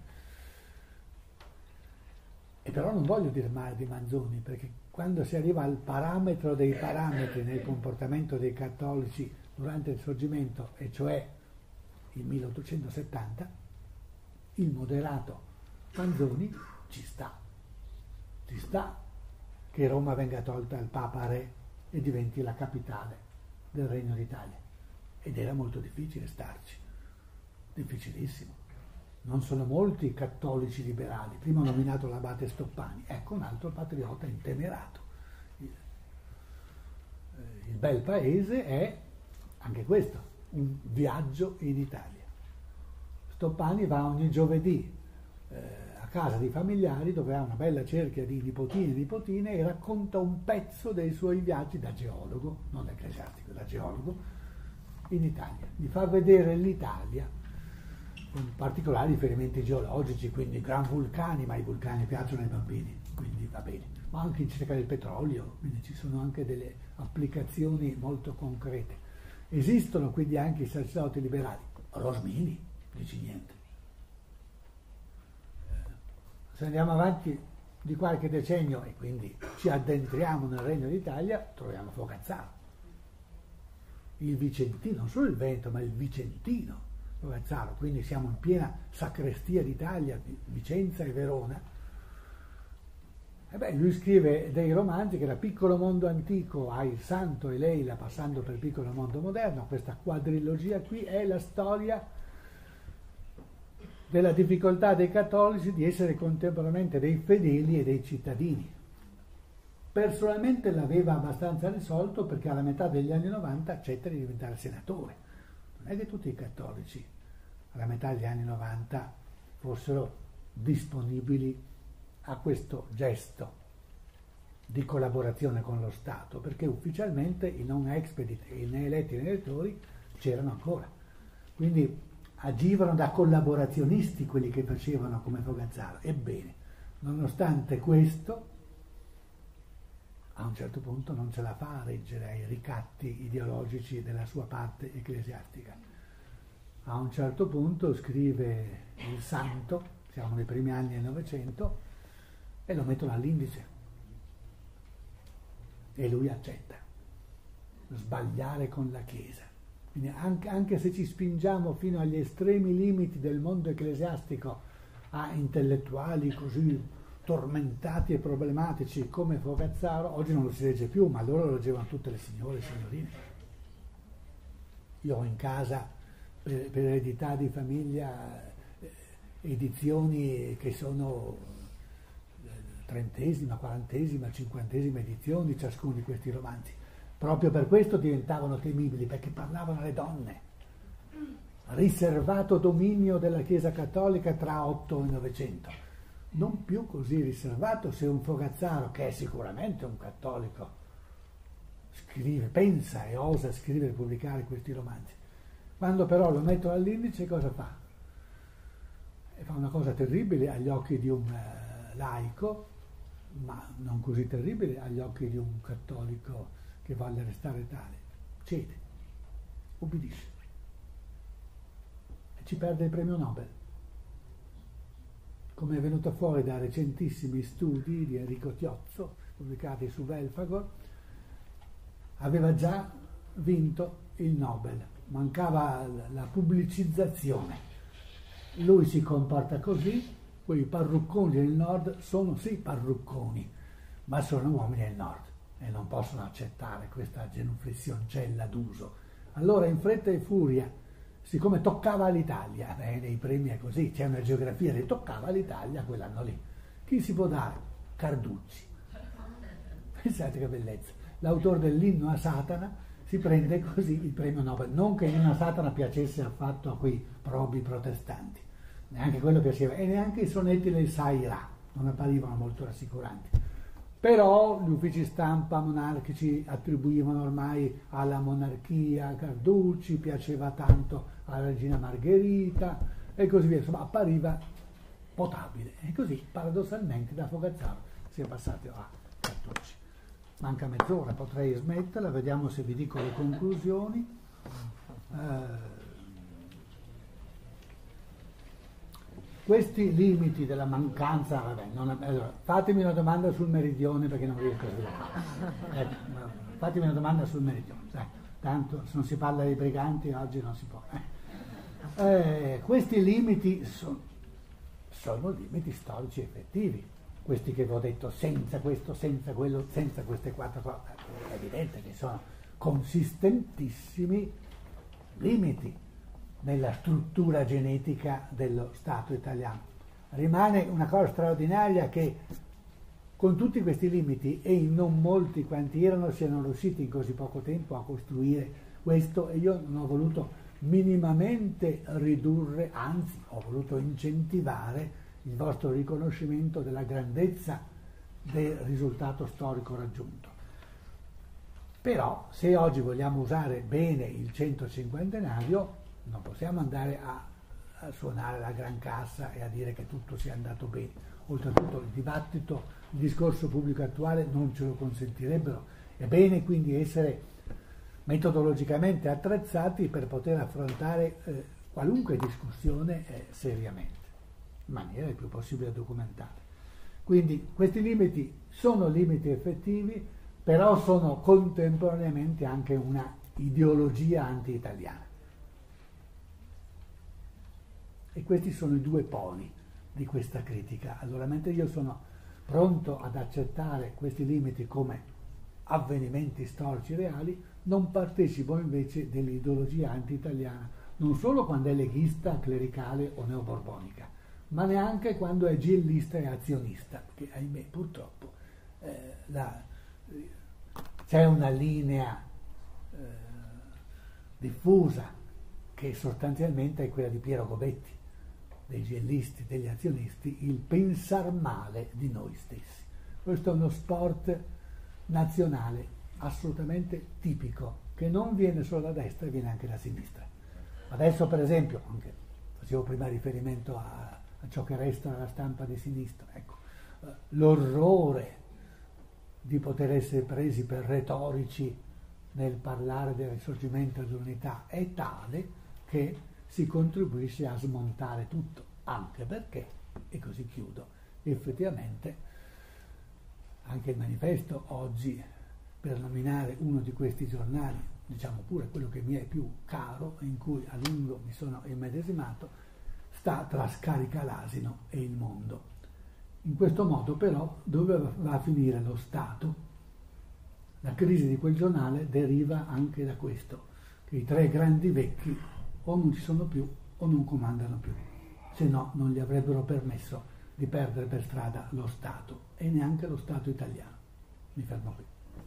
E però non voglio dire male di Manzoni, perché quando si arriva al parametro dei parametri nel comportamento dei cattolici durante il Sorgimento, e cioè il milleottocentosettanta, il moderato Manzoni ci sta, ci sta che Roma venga tolta al Papa Re e diventi la capitale del Regno d'Italia. Ed era molto difficile starci, difficilissimo. Non sono molti i cattolici liberali. Prima ho nominato l'abate Stoppani, ecco un altro patriota intemerato. Il, il bel paese è anche questo, un viaggio in Italia. Stoppani va ogni giovedì eh, a casa di familiari dove ha una bella cerchia di nipotini e nipotine e racconta un pezzo dei suoi viaggi da geologo, non ecclesiastico, da geologo, in Italia. Gli fa vedere l'Italia con particolari riferimenti geologici, quindi gran vulcani, ma i vulcani piacciono ai bambini, quindi va bene, ma anche in cerca del petrolio, quindi ci sono anche delle applicazioni molto concrete. Esistono quindi anche i sacerdoti liberali. Rosmini, dici niente. Se andiamo avanti di qualche decennio e quindi ci addentriamo nel Regno d'Italia, troviamo Fogazzaro, il Vicentino, non solo il Veneto, ma il Vicentino. Fogazzaro, quindi siamo in piena sacrestia d'Italia, di Vicenza e Verona. E beh, lui scrive dei romanzi che da Piccolo Mondo Antico a Il Santo e Leila, passando per Piccolo Mondo Moderno, questa quadrilogia qui è la storia della difficoltà dei cattolici di essere contemporaneamente dei fedeli e dei cittadini. Personalmente l'aveva abbastanza risolto, perché alla metà degli anni novanta accetta di diventare senatore. Non è che tutti i cattolici alla metà degli anni novanta fossero disponibili a questo gesto di collaborazione con lo Stato, perché ufficialmente i non expedit, i né eletti né elettori c'erano ancora. Quindi agivano da collaborazionisti quelli che facevano come Fogazzaro. Ebbene, nonostante questo, a un certo punto non ce la fa a reggere ai ricatti ideologici della sua parte ecclesiastica. A un certo punto scrive il santo, siamo nei primi anni del Novecento, e lo mettono all'indice. E lui accetta. Sbagliare con la Chiesa. Quindi anche, anche se ci spingiamo fino agli estremi limiti del mondo ecclesiastico a intellettuali così tormentati e problematici come Fogazzaro, oggi non lo si legge più, ma allora lo leggevano tutte le signore e signorine. Io ho in casa, per, per eredità di famiglia, edizioni che sono trentesima, quarantesima, cinquantesima edizioni di ciascuno di questi romanzi. Proprio per questo diventavano temibili, perché parlavano alle donne. Riservato dominio della Chiesa Cattolica tra otto e novecento. Non più così riservato se un Fogazzaro, che è sicuramente un cattolico, scrive, pensa e osa scrivere e pubblicare questi romanzi. Quando però lo mettono all'indice, cosa fa? E fa una cosa terribile agli occhi di un uh, laico, ma non così terribile agli occhi di un cattolico che voglia restare tale. Cede, ubbidisce e ci perde il premio Nobel. Come è venuto fuori da recentissimi studi di Enrico Tiozzo, pubblicati su Velfagor, aveva già vinto il Nobel, mancava la pubblicizzazione. Lui si comporta così, quei parrucconi del nord sono sì parrucconi, ma sono uomini del nord e non possono accettare questa genuflessioncella d'uso. Allora in fretta e furia, siccome toccava all'Italia, eh, nei premi è così, c'è una geografia che toccava all'Italia quell'anno lì. Chi si può dare? Carducci. Pensate che bellezza. L'autore dell'inno a Satana si prende così il premio Nobel. Non che l'inno a Satana piacesse affatto a quei probi protestanti, neanche quello piaceva, e neanche i sonetti del Sairà non apparivano molto rassicuranti. Però gli uffici stampa monarchici attribuivano ormai alla monarchia Carducci, piaceva tanto alla regina Margherita e così via, insomma appariva potabile. E così paradossalmente da Fogazzaro si è passati a Carducci. Manca mezz'ora, potrei smetterla, vediamo se vi dico le conclusioni. Eh, Questi limiti della mancanza, vabbè, non, allora, fatemi una domanda sul meridione perché non riesco a sviluppare. Ecco, fatemi una domanda sul meridione, dai, tanto se non si parla dei briganti oggi non si può. Eh. Eh, questi limiti sono, sono limiti storici effettivi, questi che vi ho detto, senza questo, senza quello, senza queste quattro cose. È evidente che sono consistentissimi limiti nella struttura genetica dello Stato italiano. Rimane una cosa straordinaria che con tutti questi limiti, e in non molti quanti erano, siano riusciti in così poco tempo a costruire questo, e io non ho voluto minimamente ridurre, anzi ho voluto incentivare il vostro riconoscimento della grandezza del risultato storico raggiunto. Però se oggi vogliamo usare bene il centocinquantenario, non possiamo andare a, a suonare la gran cassa e a dire che tutto sia andato bene. Oltretutto il dibattito, il discorso pubblico attuale non ce lo consentirebbero. È bene quindi essere metodologicamente attrezzati per poter affrontare eh, qualunque discussione eh, seriamente, in maniera il più possibile documentata. Quindi questi limiti sono limiti effettivi, però sono contemporaneamente anche una ideologia anti-italiana. E questi sono i due poli di questa critica. Allora, mentre io sono pronto ad accettare questi limiti come avvenimenti storici reali, non partecipo invece dell'ideologia anti-italiana, non solo quando è leghista, clericale o neoborbonica, ma neanche quando è gillista e azionista, perché ahimè purtroppo eh, la, c'è una linea eh, diffusa che sostanzialmente è quella di Piero Gobetti, dei gellisti, degli azionisti, il pensar male di noi stessi. Questo è uno sport nazionale assolutamente tipico, che non viene solo da destra, viene anche da sinistra. Adesso, per esempio, anche facevo prima riferimento a, a ciò che resta della stampa di sinistra, ecco, l'orrore di poter essere presi per retorici nel parlare del risorgimento e dell'unità è tale che si contribuisce a smontare tutto, anche perché, e così chiudo, effettivamente anche il Manifesto oggi, per nominare uno di questi giornali, diciamo pure quello che mi è più caro, in cui a lungo mi sono immedesimato, sta tra Scarica l'Asino e Il Mondo. In questo modo però dove va a finire lo Stato? La crisi di quel giornale deriva anche da questo, che i tre grandi vecchi o non ci sono più o non comandano più, se no non gli avrebbero permesso di perdere per strada lo Stato e neanche lo Stato italiano. Mi fermo qui.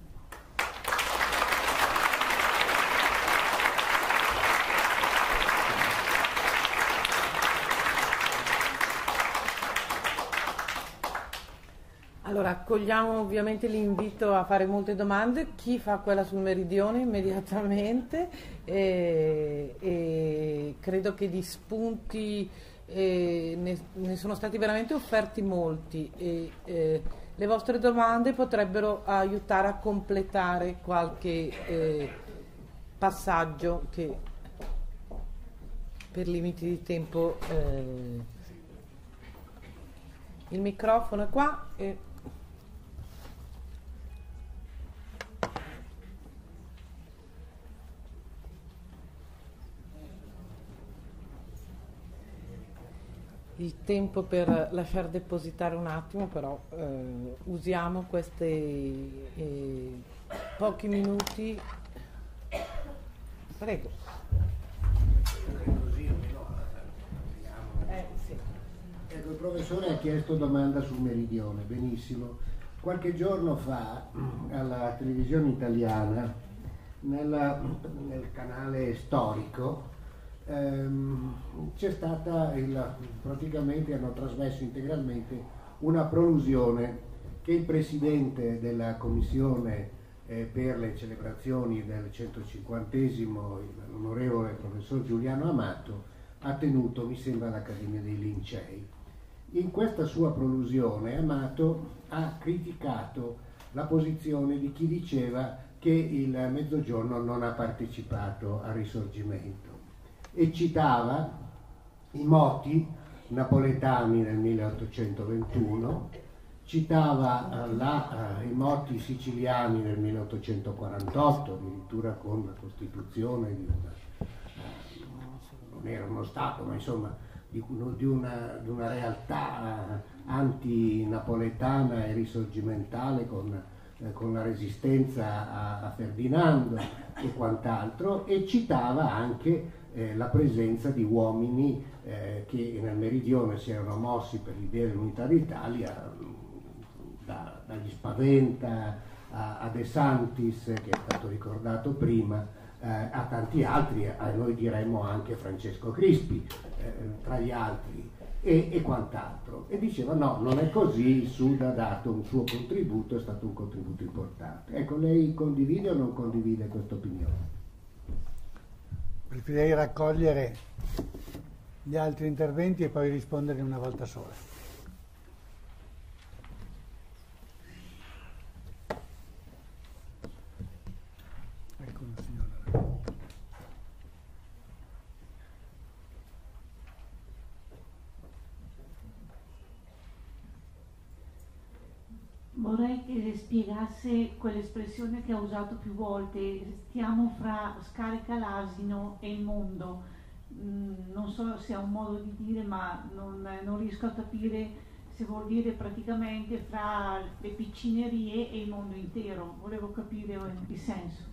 Allora, accogliamo ovviamente l'invito a fare molte domande. Chi fa quella sul meridione immediatamente, e, e credo che di spunti eh, ne, ne sono stati veramente offerti molti e eh, le vostre domande potrebbero aiutare a completare qualche eh, passaggio che per limiti di tempo eh, il microfono è qua e il tempo per lasciare depositare un attimo, però eh, usiamo questi eh, pochi minuti. Prego. Eh, sì. Ecco, il professore ha chiesto domanda sul meridione, benissimo. Qualche giorno fa alla televisione italiana, nella, nel canale storico, ehm, c'è stata, il, praticamente hanno trasmesso integralmente una prolusione che il presidente della commissione eh, per le celebrazioni del centocinquantesimo, l'onorevole professor Giuliano Amato, ha tenuto, mi sembra, all'Accademia dei Lincei. In questa sua prolusione Amato ha criticato la posizione di chi diceva che il Mezzogiorno non ha partecipato al Risorgimento e citava i moti napoletani del milleottocentoventuno, citava la, uh, i moti siciliani del milleottocentoquarantotto, addirittura con la costituzione di una, uh, non era uno Stato, ma insomma di, di, una, di una realtà antinapoletana e risorgimentale con, eh, con la resistenza a, a Ferdinando e quant'altro, e citava anche eh, la presenza di uomini eh, che nel meridione si erano mossi per l'idea dell'unità d'Italia, da, dagli Spaventa a, a De Santis, che è stato ricordato prima, eh, a tanti altri, a noi diremmo anche Francesco Crispi, eh, tra gli altri, e, e quant'altro. E diceva no, non è così, il Sud ha dato un suo contributo, è stato un contributo importante. Ecco, lei condivide o non condivide questa opinione? Preferirei raccogliere gli altri interventi e poi rispondere una volta sola. Ecco una signora. Vorrei che spiegasse quell'espressione che ha usato più volte: stiamo fra Scarica l'Asino e il mondo. Mm, non so se è un modo di dire, ma non, non riesco a capire se vuol dire praticamente fra le piccinerie e il mondo intero. Volevo capire il senso.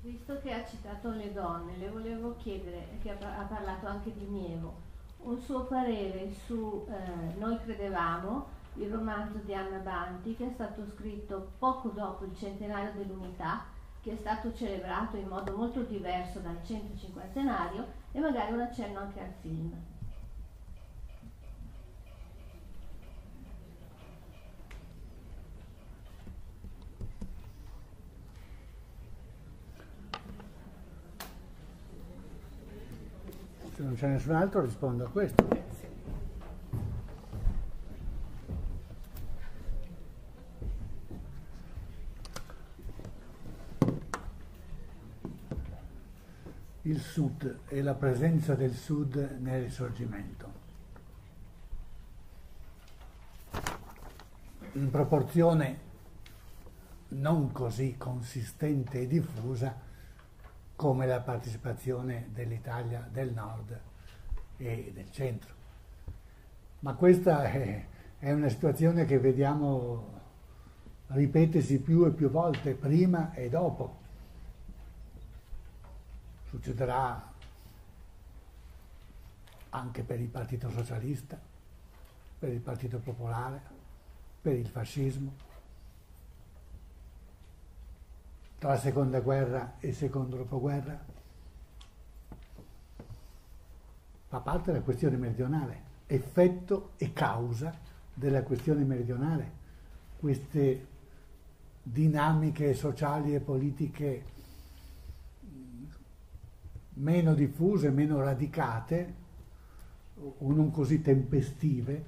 Visto che ha citato le donne, le volevo chiedere, che ha parlato anche di Nievo, un suo parere su eh, Noi credevamo, il romanzo di Anna Banti, che è stato scritto poco dopo il centenario dell'Unità, che è stato celebrato in modo molto diverso dal centocinquantenario, e magari un accenno anche al film. Se non c'è nessun altro rispondo a questo. Il Sud e la presenza del Sud nel Risorgimento. In proporzione non così consistente e diffusa come la partecipazione dell'Italia del Nord e del Centro. Ma questa è, è una situazione che vediamo ripetersi più e più volte, prima e dopo. Succederà anche per il Partito Socialista, per il Partito Popolare, per il fascismo. Tra la seconda guerra e il secondo dopoguerra fa parte della questione meridionale, effetto e causa della questione meridionale, queste dinamiche sociali e politiche meno diffuse, meno radicate o non così tempestive.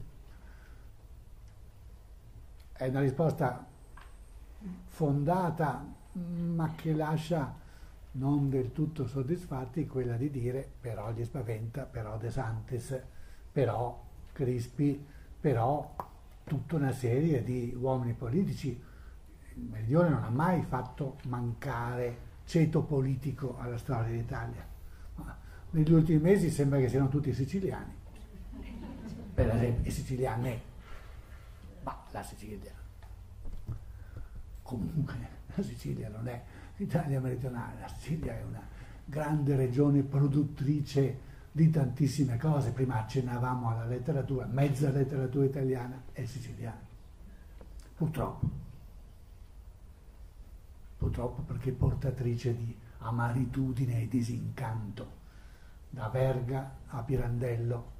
È una risposta fondata ma che lascia non del tutto soddisfatti, quella di dire però gli spaventa, però De Santis, però Crispi, però tutta una serie di uomini politici. Il Meridione non ha mai fatto mancare ceto politico alla storia d'Italia. Negli ultimi mesi sembra che siano tutti siciliani, per esempio i siciliani, ma la Sicilia comunque la Sicilia non è l'Italia meridionale, la Sicilia è una grande regione produttrice di tantissime cose. Prima accennavamo alla letteratura, mezza letteratura italiana è siciliana. Purtroppo. Purtroppo perché portatrice di amaritudine e disincanto, da Verga a Pirandello,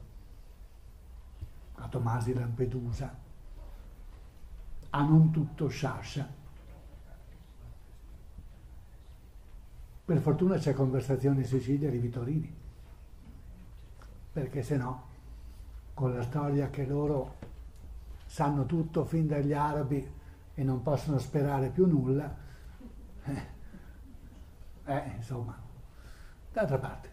a Tomasi Lampedusa, a non tutto Sciascia. Per fortuna c'è Conversazione in Sicilia di Vitorini, perché se no, con la storia che loro sanno tutto fin dagli arabi e non possono sperare più nulla, eh, eh insomma, d'altra parte,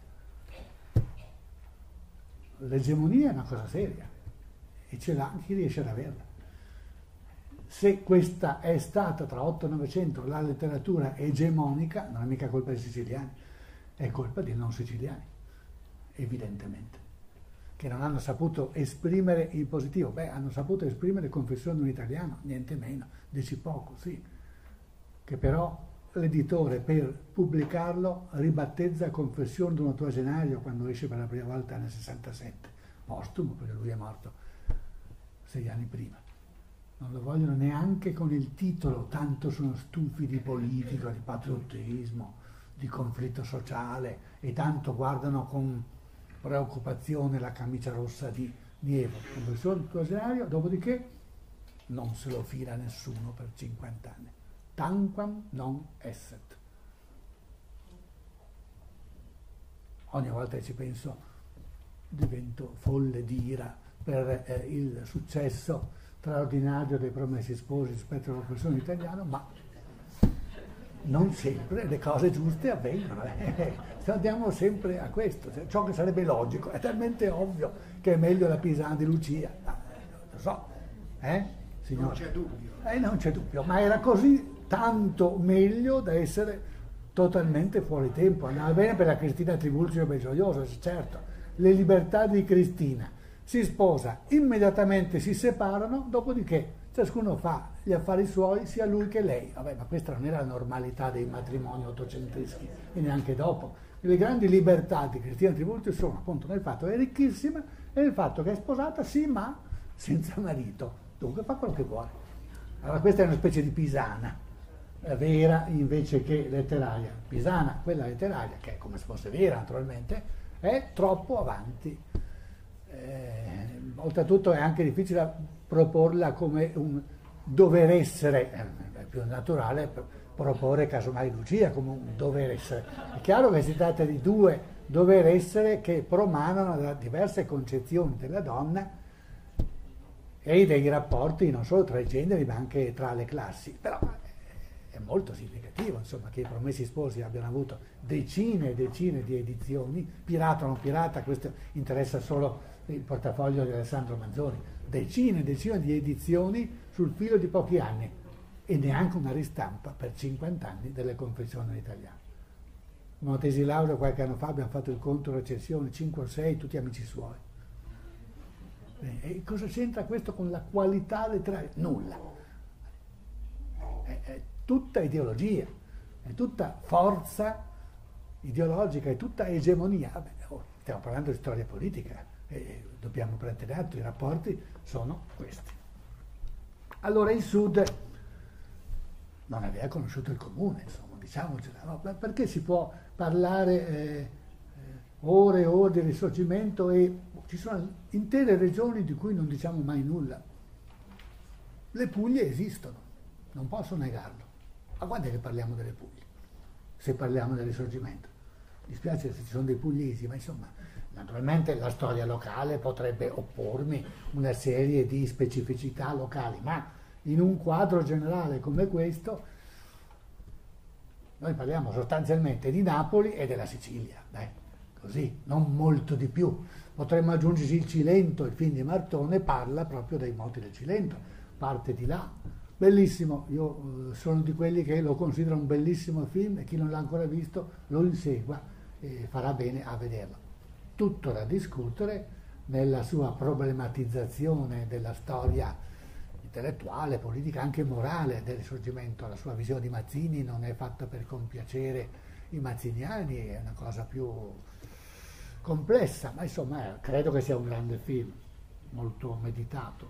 l'egemonia è una cosa seria e ce l'ha chi riesce ad averla. Se questa è stata tra otto e novecento la letteratura egemonica, non è mica colpa dei siciliani, è colpa dei non siciliani, evidentemente, che non hanno saputo esprimere il positivo. Beh, hanno saputo esprimere Confessione di un italiano, niente meno, dici poco, sì, che però l'editore per pubblicarlo ribattezza Confessione di un ottuagenario quando esce per la prima volta nel sessantasette, postumo, perché lui è morto sei anni prima. Non lo vogliono neanche con il titolo, tanto sono stufi di politica, di patriottismo, di conflitto sociale, e tanto guardano con preoccupazione la camicia rossa di Nievo. Confessione ottuagenario, dopodiché non se lo fila nessuno per cinquanta anni. Tanquam non esset. Ogni volta che ci penso divento folle di ira per eh, il successo straordinario dei Promessi Sposi rispetto alla professione italiana, ma non sempre le cose giuste avvengono. Eh. Andiamo sempre a questo, ciò che sarebbe logico. È talmente ovvio che è meglio la Pisana di Lucia. Ah, lo so, eh, signore? Non c'è dubbio. Eh, non c'è dubbio, ma era così tanto meglio da essere totalmente fuori tempo. Andava bene per la Cristina Tribulzio e Gioioso, certo. Le libertà di Cristina. Si sposa, immediatamente si separano, dopodiché ciascuno fa gli affari suoi, sia lui che lei. Vabbè, ma questa non era la normalità dei matrimoni ottocenteschi e neanche dopo. Le grandi libertà di Cristina Tribulti sono appunto nel fatto che è ricchissima e nel fatto che è sposata, sì, ma senza marito. Dunque fa quello che vuole. Allora questa è una specie di Pisana, vera invece che letteraria. Pisana, quella letteraria, che è come se fosse vera naturalmente, è troppo avanti. Eh, oltretutto è anche difficile proporla come un dover essere, è più naturale proporre casomai Lucia come un dover essere. È chiaro che si tratta di due dover essere che promanano da diverse concezioni della donna e dei rapporti non solo tra i generi ma anche tra le classi. Però è molto significativo, insomma, che i Promessi Sposi abbiano avuto decine e decine di edizioni, pirata o non pirata, questo interessa solo il portafoglio di Alessandro Manzoni, decine e decine di edizioni sul filo di pochi anni e neanche una ristampa per cinquanta anni delle Confessioni italiane. Una tesi laurea qualche anno fa abbiamo fatto il conto recensioni, cinque o sei, tutti amici suoi. E cosa c'entra questo con la qualità letteraria? Nulla. È, è tutta ideologia, è tutta forza ideologica, è tutta egemonia. Vabbè, oh, stiamo parlando di storia politica e dobbiamo prendere atto, i rapporti sono questi. Allora il Sud non aveva conosciuto il comune, insomma, diciamocelo, no? Perché si può parlare eh, ore e ore di risorgimento e ci sono intere regioni di cui non diciamo mai nulla. Le Puglie esistono, non posso negarlo. Ma quando è che parliamo delle Puglie? Se parliamo del risorgimento. Mi spiace se ci sono dei pugliesi, ma insomma, naturalmente la storia locale potrebbe oppormi una serie di specificità locali, ma in un quadro generale come questo noi parliamo sostanzialmente di Napoli e della Sicilia, dai, così, non molto di più. Potremmo aggiungerci il Cilento, il film di Martone parla proprio dei moti del Cilento, parte di là. Bellissimo, io eh, sono di quelli che lo considerano un bellissimo film e chi non l'ha ancora visto lo insegua e farà bene a vederlo. Tutto da discutere nella sua problematizzazione della storia intellettuale, politica, anche morale del Risorgimento. La sua visione di Mazzini non è fatta per compiacere i mazziniani, è una cosa più complessa, ma insomma eh, credo che sia un grande film, molto meditato.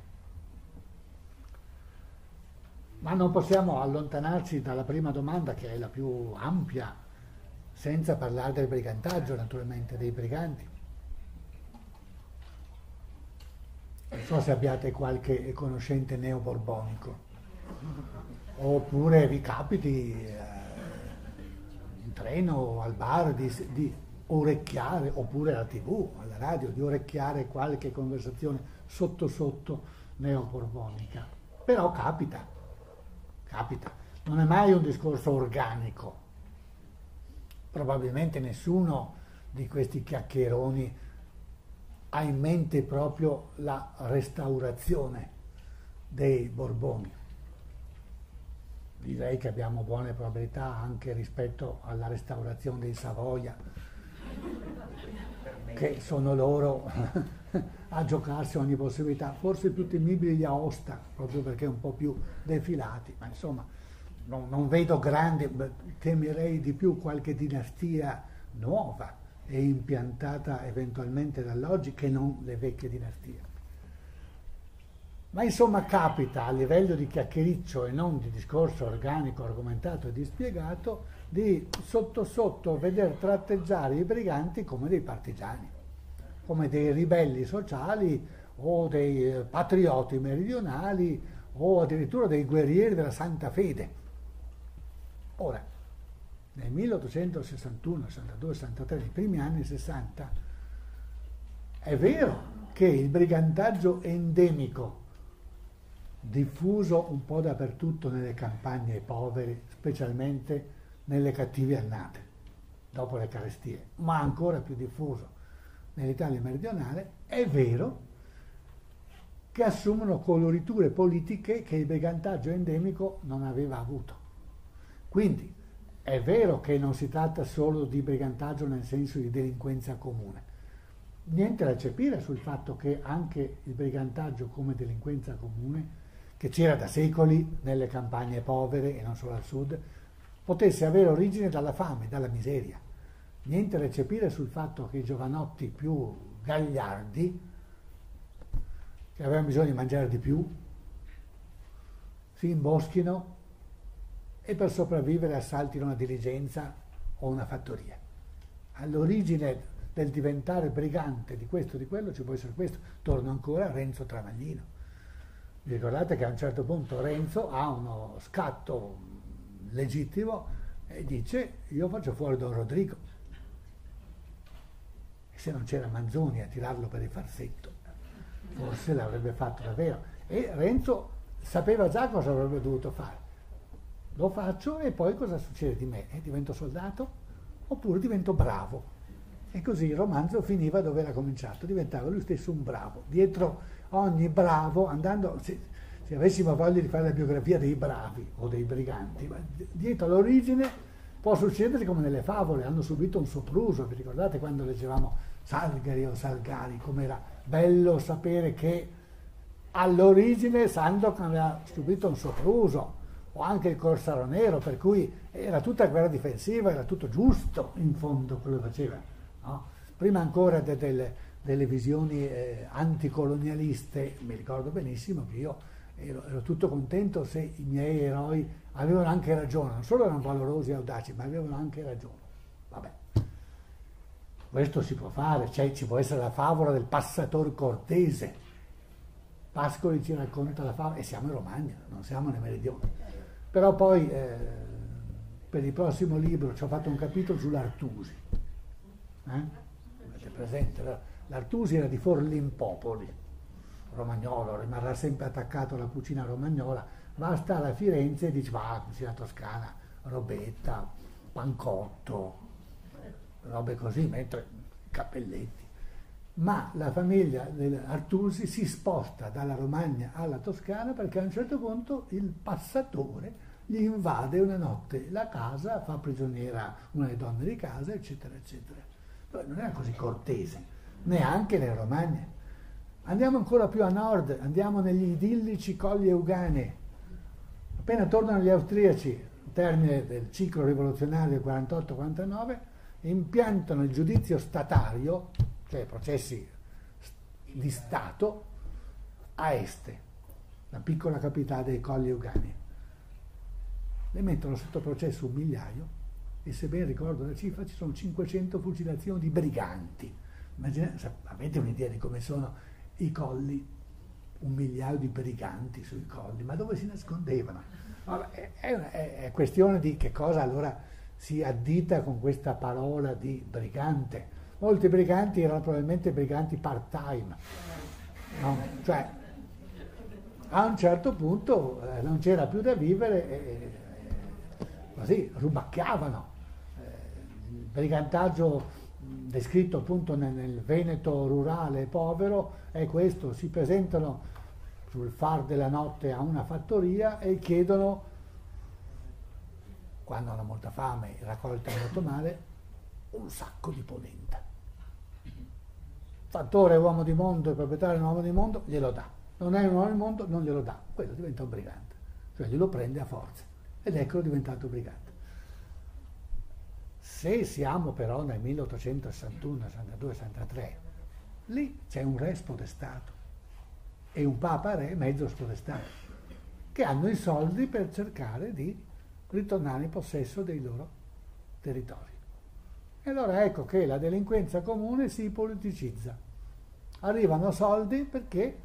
Ma non possiamo allontanarci dalla prima domanda, che è la più ampia, senza parlare del brigantaggio, naturalmente, dei briganti. Non so se abbiate qualche conoscente neoborbonico, oppure vi capiti eh, in treno o al bar di, di orecchiare, oppure alla tivù, alla radio, di orecchiare qualche conversazione sotto sotto neoborbonica. Però capita. Capita, non è mai un discorso organico. Probabilmente nessuno di questi chiacchieroni ha in mente proprio la restaurazione dei Borboni. Direi che abbiamo buone probabilità anche rispetto alla restaurazione dei Savoia, che sono loro a giocarsi ogni possibilità, forse più temibili gli Aosta, proprio perché un po' più defilati, ma insomma non, non vedo grandi, temerei di più qualche dinastia nuova e impiantata eventualmente dall'oggi che non le vecchie dinastie. Ma insomma capita a livello di chiacchiericcio e non di discorso organico, argomentato e dispiegato, di sotto sotto veder tratteggiare i briganti come dei partigiani, come dei ribelli sociali o dei patrioti meridionali o addirittura dei guerrieri della Santa Fede. Ora, nel milleottocentosessantuno, sessantadue, sessantatré, nei primi anni sessanta, è vero che il brigantaggio endemico, diffuso un po' dappertutto nelle campagne povere, specialmente nelle cattive annate, dopo le carestie, ma ancora più diffuso nell'Italia meridionale, è vero che assumono coloriture politiche che il brigantaggio endemico non aveva avuto. Quindi è vero che non si tratta solo di brigantaggio nel senso di delinquenza comune. Niente da eccepire sul fatto che anche il brigantaggio come delinquenza comune che c'era da secoli nelle campagne povere e non solo al sud, potesse avere origine dalla fame, dalla miseria. Niente da eccepire sul fatto che i giovanotti più gagliardi, che avevano bisogno di mangiare di più, si imboschino e per sopravvivere assaltino una diligenza o una fattoria. All'origine del diventare brigante di questo o di quello ci può essere questo. Torno ancora a Renzo Tramaglino. Vi ricordate che a un certo punto Renzo ha uno scatto legittimo e dice: io faccio fuori Don Rodrigo. E se non c'era Manzoni a tirarlo per il farsetto, forse l'avrebbe fatto davvero. E Renzo sapeva già cosa avrebbe dovuto fare. Lo faccio e poi cosa succede di me? Eh, divento soldato oppure divento bravo? E così il romanzo finiva dove era cominciato, diventava lui stesso un bravo. Dietro ogni bravo, andando, se, se avessimo voglia di fare la biografia dei bravi o dei briganti, ma dietro l'origine può succedere come nelle favole, hanno subito un sopruso. Vi ricordate quando leggevamo Salgari o Salgari, com'era bello sapere che all'origine Sandokan aveva subito un sopruso, o anche il Corsaro Nero, per cui era tutta guerra difensiva, era tutto giusto in fondo quello che faceva, no? Prima ancora de, de, delle visioni eh, anticolonialiste, mi ricordo benissimo che io ero, ero tutto contento se i miei eroi avevano anche ragione, non solo erano valorosi e audaci, ma avevano anche ragione. Vabbè, questo si può fare, cioè, ci può essere la favola del passator cortese. Pascoli ci racconta la favola, e siamo in Romagna, non siamo nel Meridione. Però poi eh, per il prossimo libro ci ho fatto un capitolo sull'Artusi. Eh? Avete presente? L'Artusi era di Forlimpopoli, romagnolo, rimarrà sempre attaccato alla cucina romagnola, va a stare a Firenze e dice: va, cucina toscana, robetta, pancotto, robe così, mentre cappelletti. Ma la famiglia dell'Artusi si sposta dalla Romagna alla Toscana perché a un certo punto il passatore gli invade una notte la casa, fa prigioniera una delle donne di casa, eccetera, eccetera. Poi non era così cortese, neanche nella Romagna. Andiamo ancora più a nord, andiamo negli idillici Colli Euganei. Appena tornano gli austriaci, al termine del ciclo rivoluzionario del quarantotto quarantanove, impiantano il giudizio statario, cioè processi di Stato, a Este, la piccola capitale dei Colli Euganei. Le mettono sotto processo un migliaio e, se ben ricordo la cifra, ci sono cinquecento fucilazioni di briganti. Immaginate, avete un'idea di come sono i colli? Un migliaio di briganti sui colli, ma dove si nascondevano? Vabbè, è, è, è questione di che cosa allora si addita con questa parola di brigante. Molti briganti erano probabilmente briganti part-time, no? Cioè a un certo punto eh, non c'era più da vivere e eh, così rubacchiavano. Eh, il brigantaggio mh, descritto appunto nel, nel Veneto rurale povero è questo: si presentano sul far della notte a una fattoria e chiedono, quando hanno molta fame, raccolta molto male, un sacco di polenta. Fattore è uomo di mondo, il proprietario è un uomo di mondo, glielo dà. Non è un uomo di mondo, non glielo dà. Quello diventa un brigante, cioè glielo prende a forza. Ed ecco diventato brigante. Se siamo però nel milleottocentosessantuno, sessantadue, sessantatré, lì c'è un re spodestato e un papa re mezzo spodestato, che hanno i soldi per cercare di ritornare in possesso dei loro territori. E allora ecco che la delinquenza comune si politicizza. Arrivano soldi perché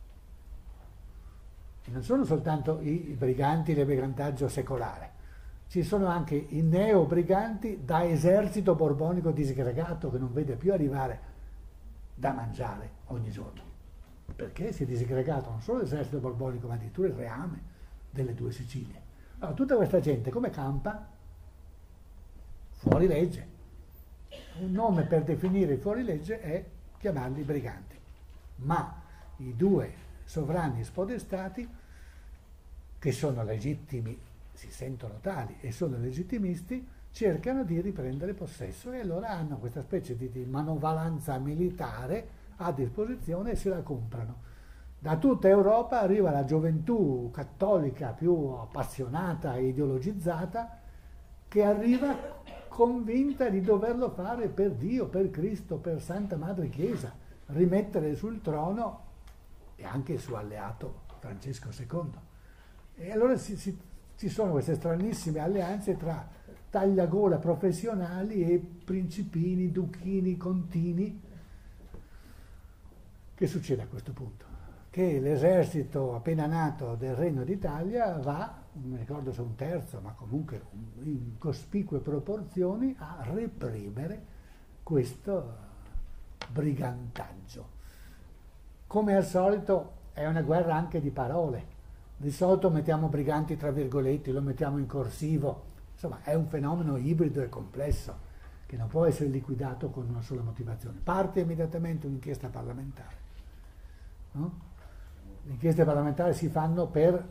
non sono soltanto i briganti del brigantaggio secolare, ci sono anche i neo-briganti da esercito borbonico disgregato che non vede più arrivare da mangiare ogni giorno, perché si è disgregato non solo l'esercito borbonico ma addirittura il reame delle due Sicilie. Allora tutta questa gente come campa? Fuori legge. Un nome per definire i fuorilegge è chiamarli briganti, ma i due sovrani spodestati, che sono legittimi, si sentono tali e sono legittimisti, cercano di riprendere possesso e allora hanno questa specie di, di manovalanza militare a disposizione e se la comprano. Da tutta Europa arriva la gioventù cattolica più appassionata e ideologizzata, che arriva convinta di doverlo fare per Dio, per Cristo, per Santa Madre Chiesa, rimettere sul trono e anche il suo alleato Francesco secondo. E allora si, si, ci sono queste stranissime alleanze tra tagliagola professionali e principini, duchini, contini. Che succede a questo punto? Che l'esercito appena nato del Regno d'Italia va, non mi ricordo se un terzo, ma comunque in cospicue proporzioni, a reprimere questo brigantaggio. Come al solito è una guerra anche di parole. Di solito mettiamo briganti tra virgolette, lo mettiamo in corsivo. Insomma, è un fenomeno ibrido e complesso che non può essere liquidato con una sola motivazione. Parte immediatamente un'inchiesta parlamentare. No? Le inchieste parlamentari si fanno per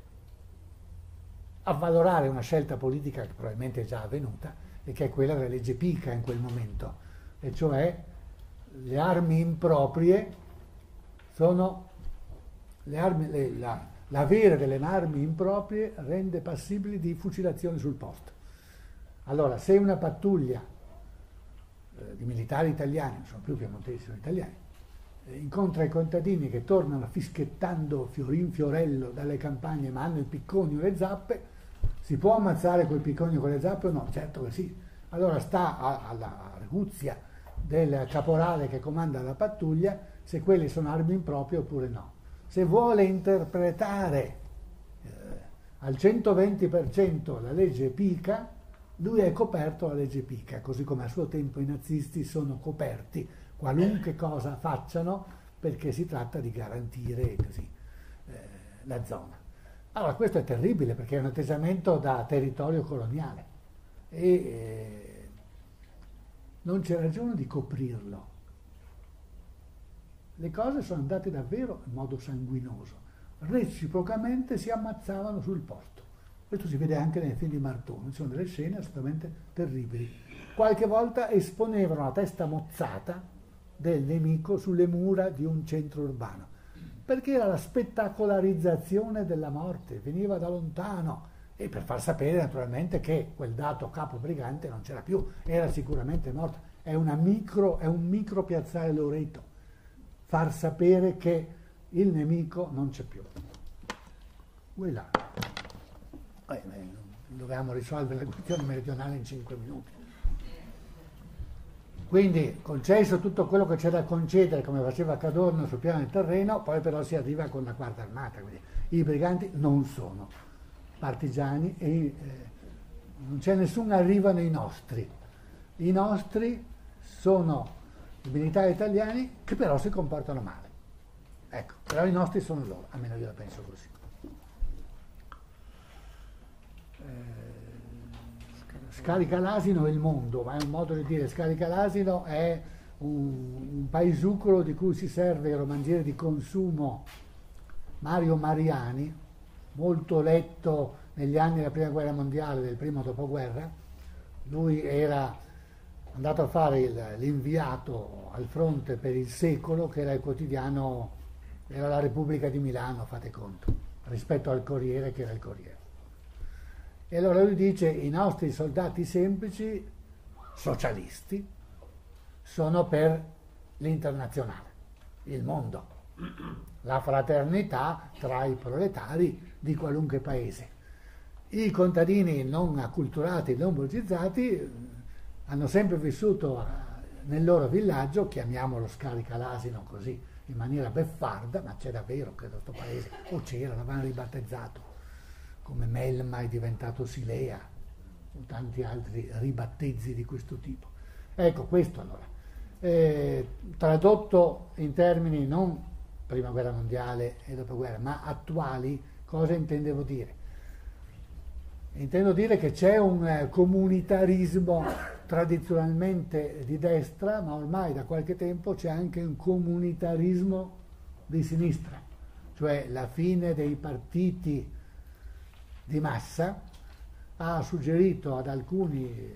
avvalorare una scelta politica che probabilmente è già avvenuta e che è quella della legge Pica in quel momento, e cioè le armi improprie sono le armi, le, la, l'avere delle armi improprie rende passibili di fucilazione sul posto. Allora, se una pattuglia eh, di militari italiani, non sono più piemontesi, sono italiani, eh, incontra i contadini che tornano fischiettando fiorin fiorello dalle campagne ma hanno i picconi o le zappe, si può ammazzare quei picconi con le zappe o no? Certo che sì. Allora sta a, alla arguzia del caporale che comanda la pattuglia se quelle sono armi improprie oppure no. Se vuole interpretare eh, al centoventi per cento la legge Pica, lui è coperto dalla legge Pica, così come a suo tempo i nazisti sono coperti qualunque cosa facciano, perché si tratta di garantire così eh, la zona. Allora questo è terribile perché è un atteggiamento da territorio coloniale e eh, non c'è ragione di coprirlo. Le cose sono andate davvero in modo sanguinoso, reciprocamente si ammazzavano sul posto. Questo si vede anche nei film di Martone, ci sono delle scene assolutamente terribili. Qualche volta esponevano la testa mozzata del nemico sulle mura di un centro urbano, perché era la spettacolarizzazione della morte, veniva da lontano, e per far sapere naturalmente che quel dato capo brigante non c'era più, era sicuramente morto. È, una micro, è un micro piazzale Loreto, far sapere che il nemico non c'è più. Voi là. Eh, dovevamo risolvere la questione meridionale in cinque minuti. Quindi, concesso tutto quello che c'è da concedere, come faceva Cadorno sul piano del terreno, poi però si arriva con la quarta armata. Quindi i briganti non sono partigiani e eh, non c'è nessun arrivo nei nostri. I nostri sono i militari italiani che però si comportano male. Ecco, però i nostri sono loro, almeno io la penso così. Scarica l'asino è il mondo, ma è un modo di dire. Scarica l'asino è un, un paesucolo di cui si serve il romanziere di consumo Mario Mariani, molto letto negli anni della prima guerra mondiale, del primo dopoguerra. Lui era andato a fare il, l'inviato al fronte per Il Secolo, che era il quotidiano, era la Repubblica di Milano, fate conto, rispetto al Corriere, che era il Corriere. E allora lui dice: i nostri soldati semplici, socialisti, sono per l'internazionale, il mondo, la fraternità tra i proletari di qualunque paese. I contadini non acculturati, non borgizzati, hanno sempre vissuto nel loro villaggio, chiamiamolo scarica l'asino così, in maniera beffarda, ma c'è davvero, credo, questo paese, o c'era, l'avevano ribattezzato, come Melma è diventato Silea, o tanti altri ribattezzi di questo tipo. Ecco, questo allora. Eh, tradotto in termini non prima guerra mondiale e dopoguerra, ma attuali, cosa intendevo dire? Intendo dire che c'è un eh, comunitarismo tradizionalmente di destra, ma ormai da qualche tempo c'è anche un comunitarismo di sinistra, cioè la fine dei partiti di massa ha suggerito ad alcuni eh,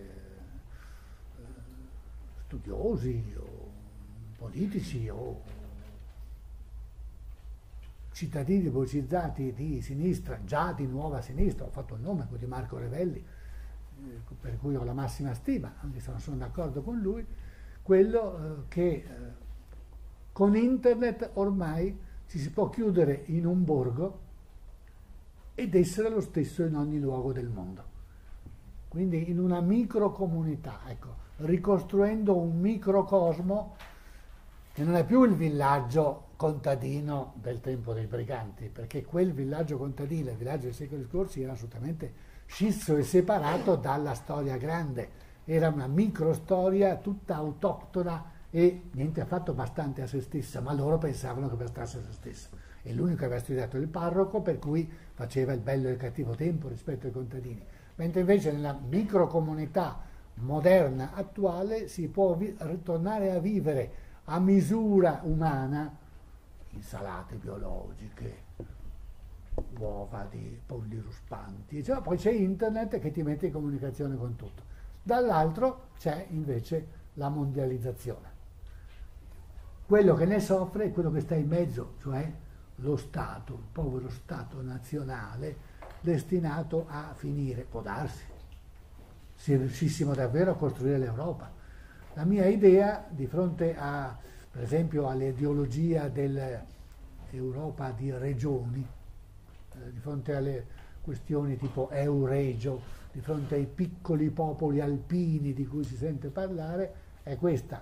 studiosi o politici o cittadini pubblicizzati di sinistra, già di nuova sinistra, ho fatto il nome, quello di Marco Revelli, eh, per cui ho la massima stima, anche se non sono d'accordo con lui, quello eh, che eh, con internet ormai ci si può chiudere in un borgo ed essere lo stesso in ogni luogo del mondo. Quindi in una microcomunità, ecco, ricostruendo un microcosmo che non è più il villaggio contadino del tempo dei briganti, perché quel villaggio contadino, il villaggio dei secoli scorsi, era assolutamente scisso e separato dalla storia grande, era una microstoria tutta autoctona e niente affatto bastante a se stessa, ma loro pensavano che bastasse a se stessa. E l'unico che aveva studiato il parroco, per cui faceva il bello e il cattivo tempo rispetto ai contadini. Mentre invece nella microcomunità moderna, attuale, si può vi- ritornare a vivere a misura umana, insalate biologiche, uova di polli ruspanti, cioè, poi c'è internet che ti mette in comunicazione con tutto. Dall'altro c'è invece la mondializzazione. Quello che ne soffre è quello che sta in mezzo, cioè lo Stato, il povero Stato nazionale, destinato a finire, può darsi, se riuscissimo davvero a costruire l'Europa. La mia idea, di fronte a, per esempio, all'ideologia dell'Europa di regioni, eh, di fronte alle questioni tipo Euregio, di fronte ai piccoli popoli alpini di cui si sente parlare, è questa.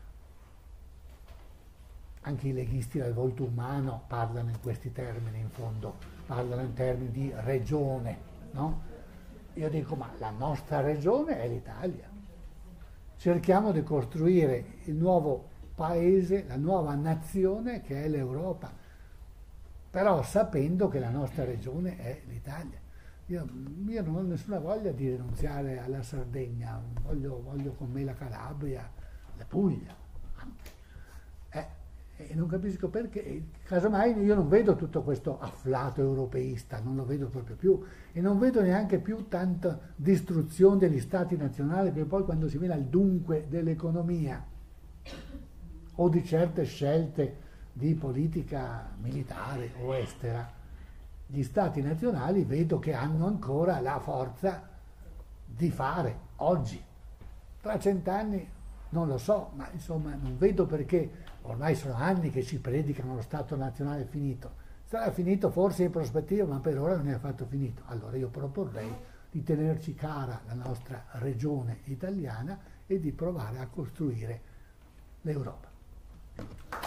Anche i leghisti del volto umano parlano in questi termini, in fondo, parlano in termini di regione, no? Io dico, ma la nostra regione è l'Italia. Cerchiamo di costruire il nuovo paese, la nuova nazione che è l'Europa, però sapendo che la nostra regione è l'Italia. Io, io non ho nessuna voglia di rinunziare alla Sardegna, voglio, voglio con me la Calabria, la Puglia, anche. Eh, E non capisco perché, casomai io non vedo tutto questo afflato europeista, non lo vedo proprio più, e non vedo neanche più tanta distruzione degli stati nazionali, perché poi quando si viene al dunque dell'economia o di certe scelte di politica militare o estera, gli stati nazionali vedo che hanno ancora la forza di fare oggi. Tra cent'anni non lo so, ma insomma non vedo perché. Ormai sono anni che ci predicano lo Stato nazionale finito. Sarà finito forse in prospettiva, ma per ora non è affatto finito. Allora io proporrei di tenerci cara la nostra regione italiana e di provare a costruire l'Europa.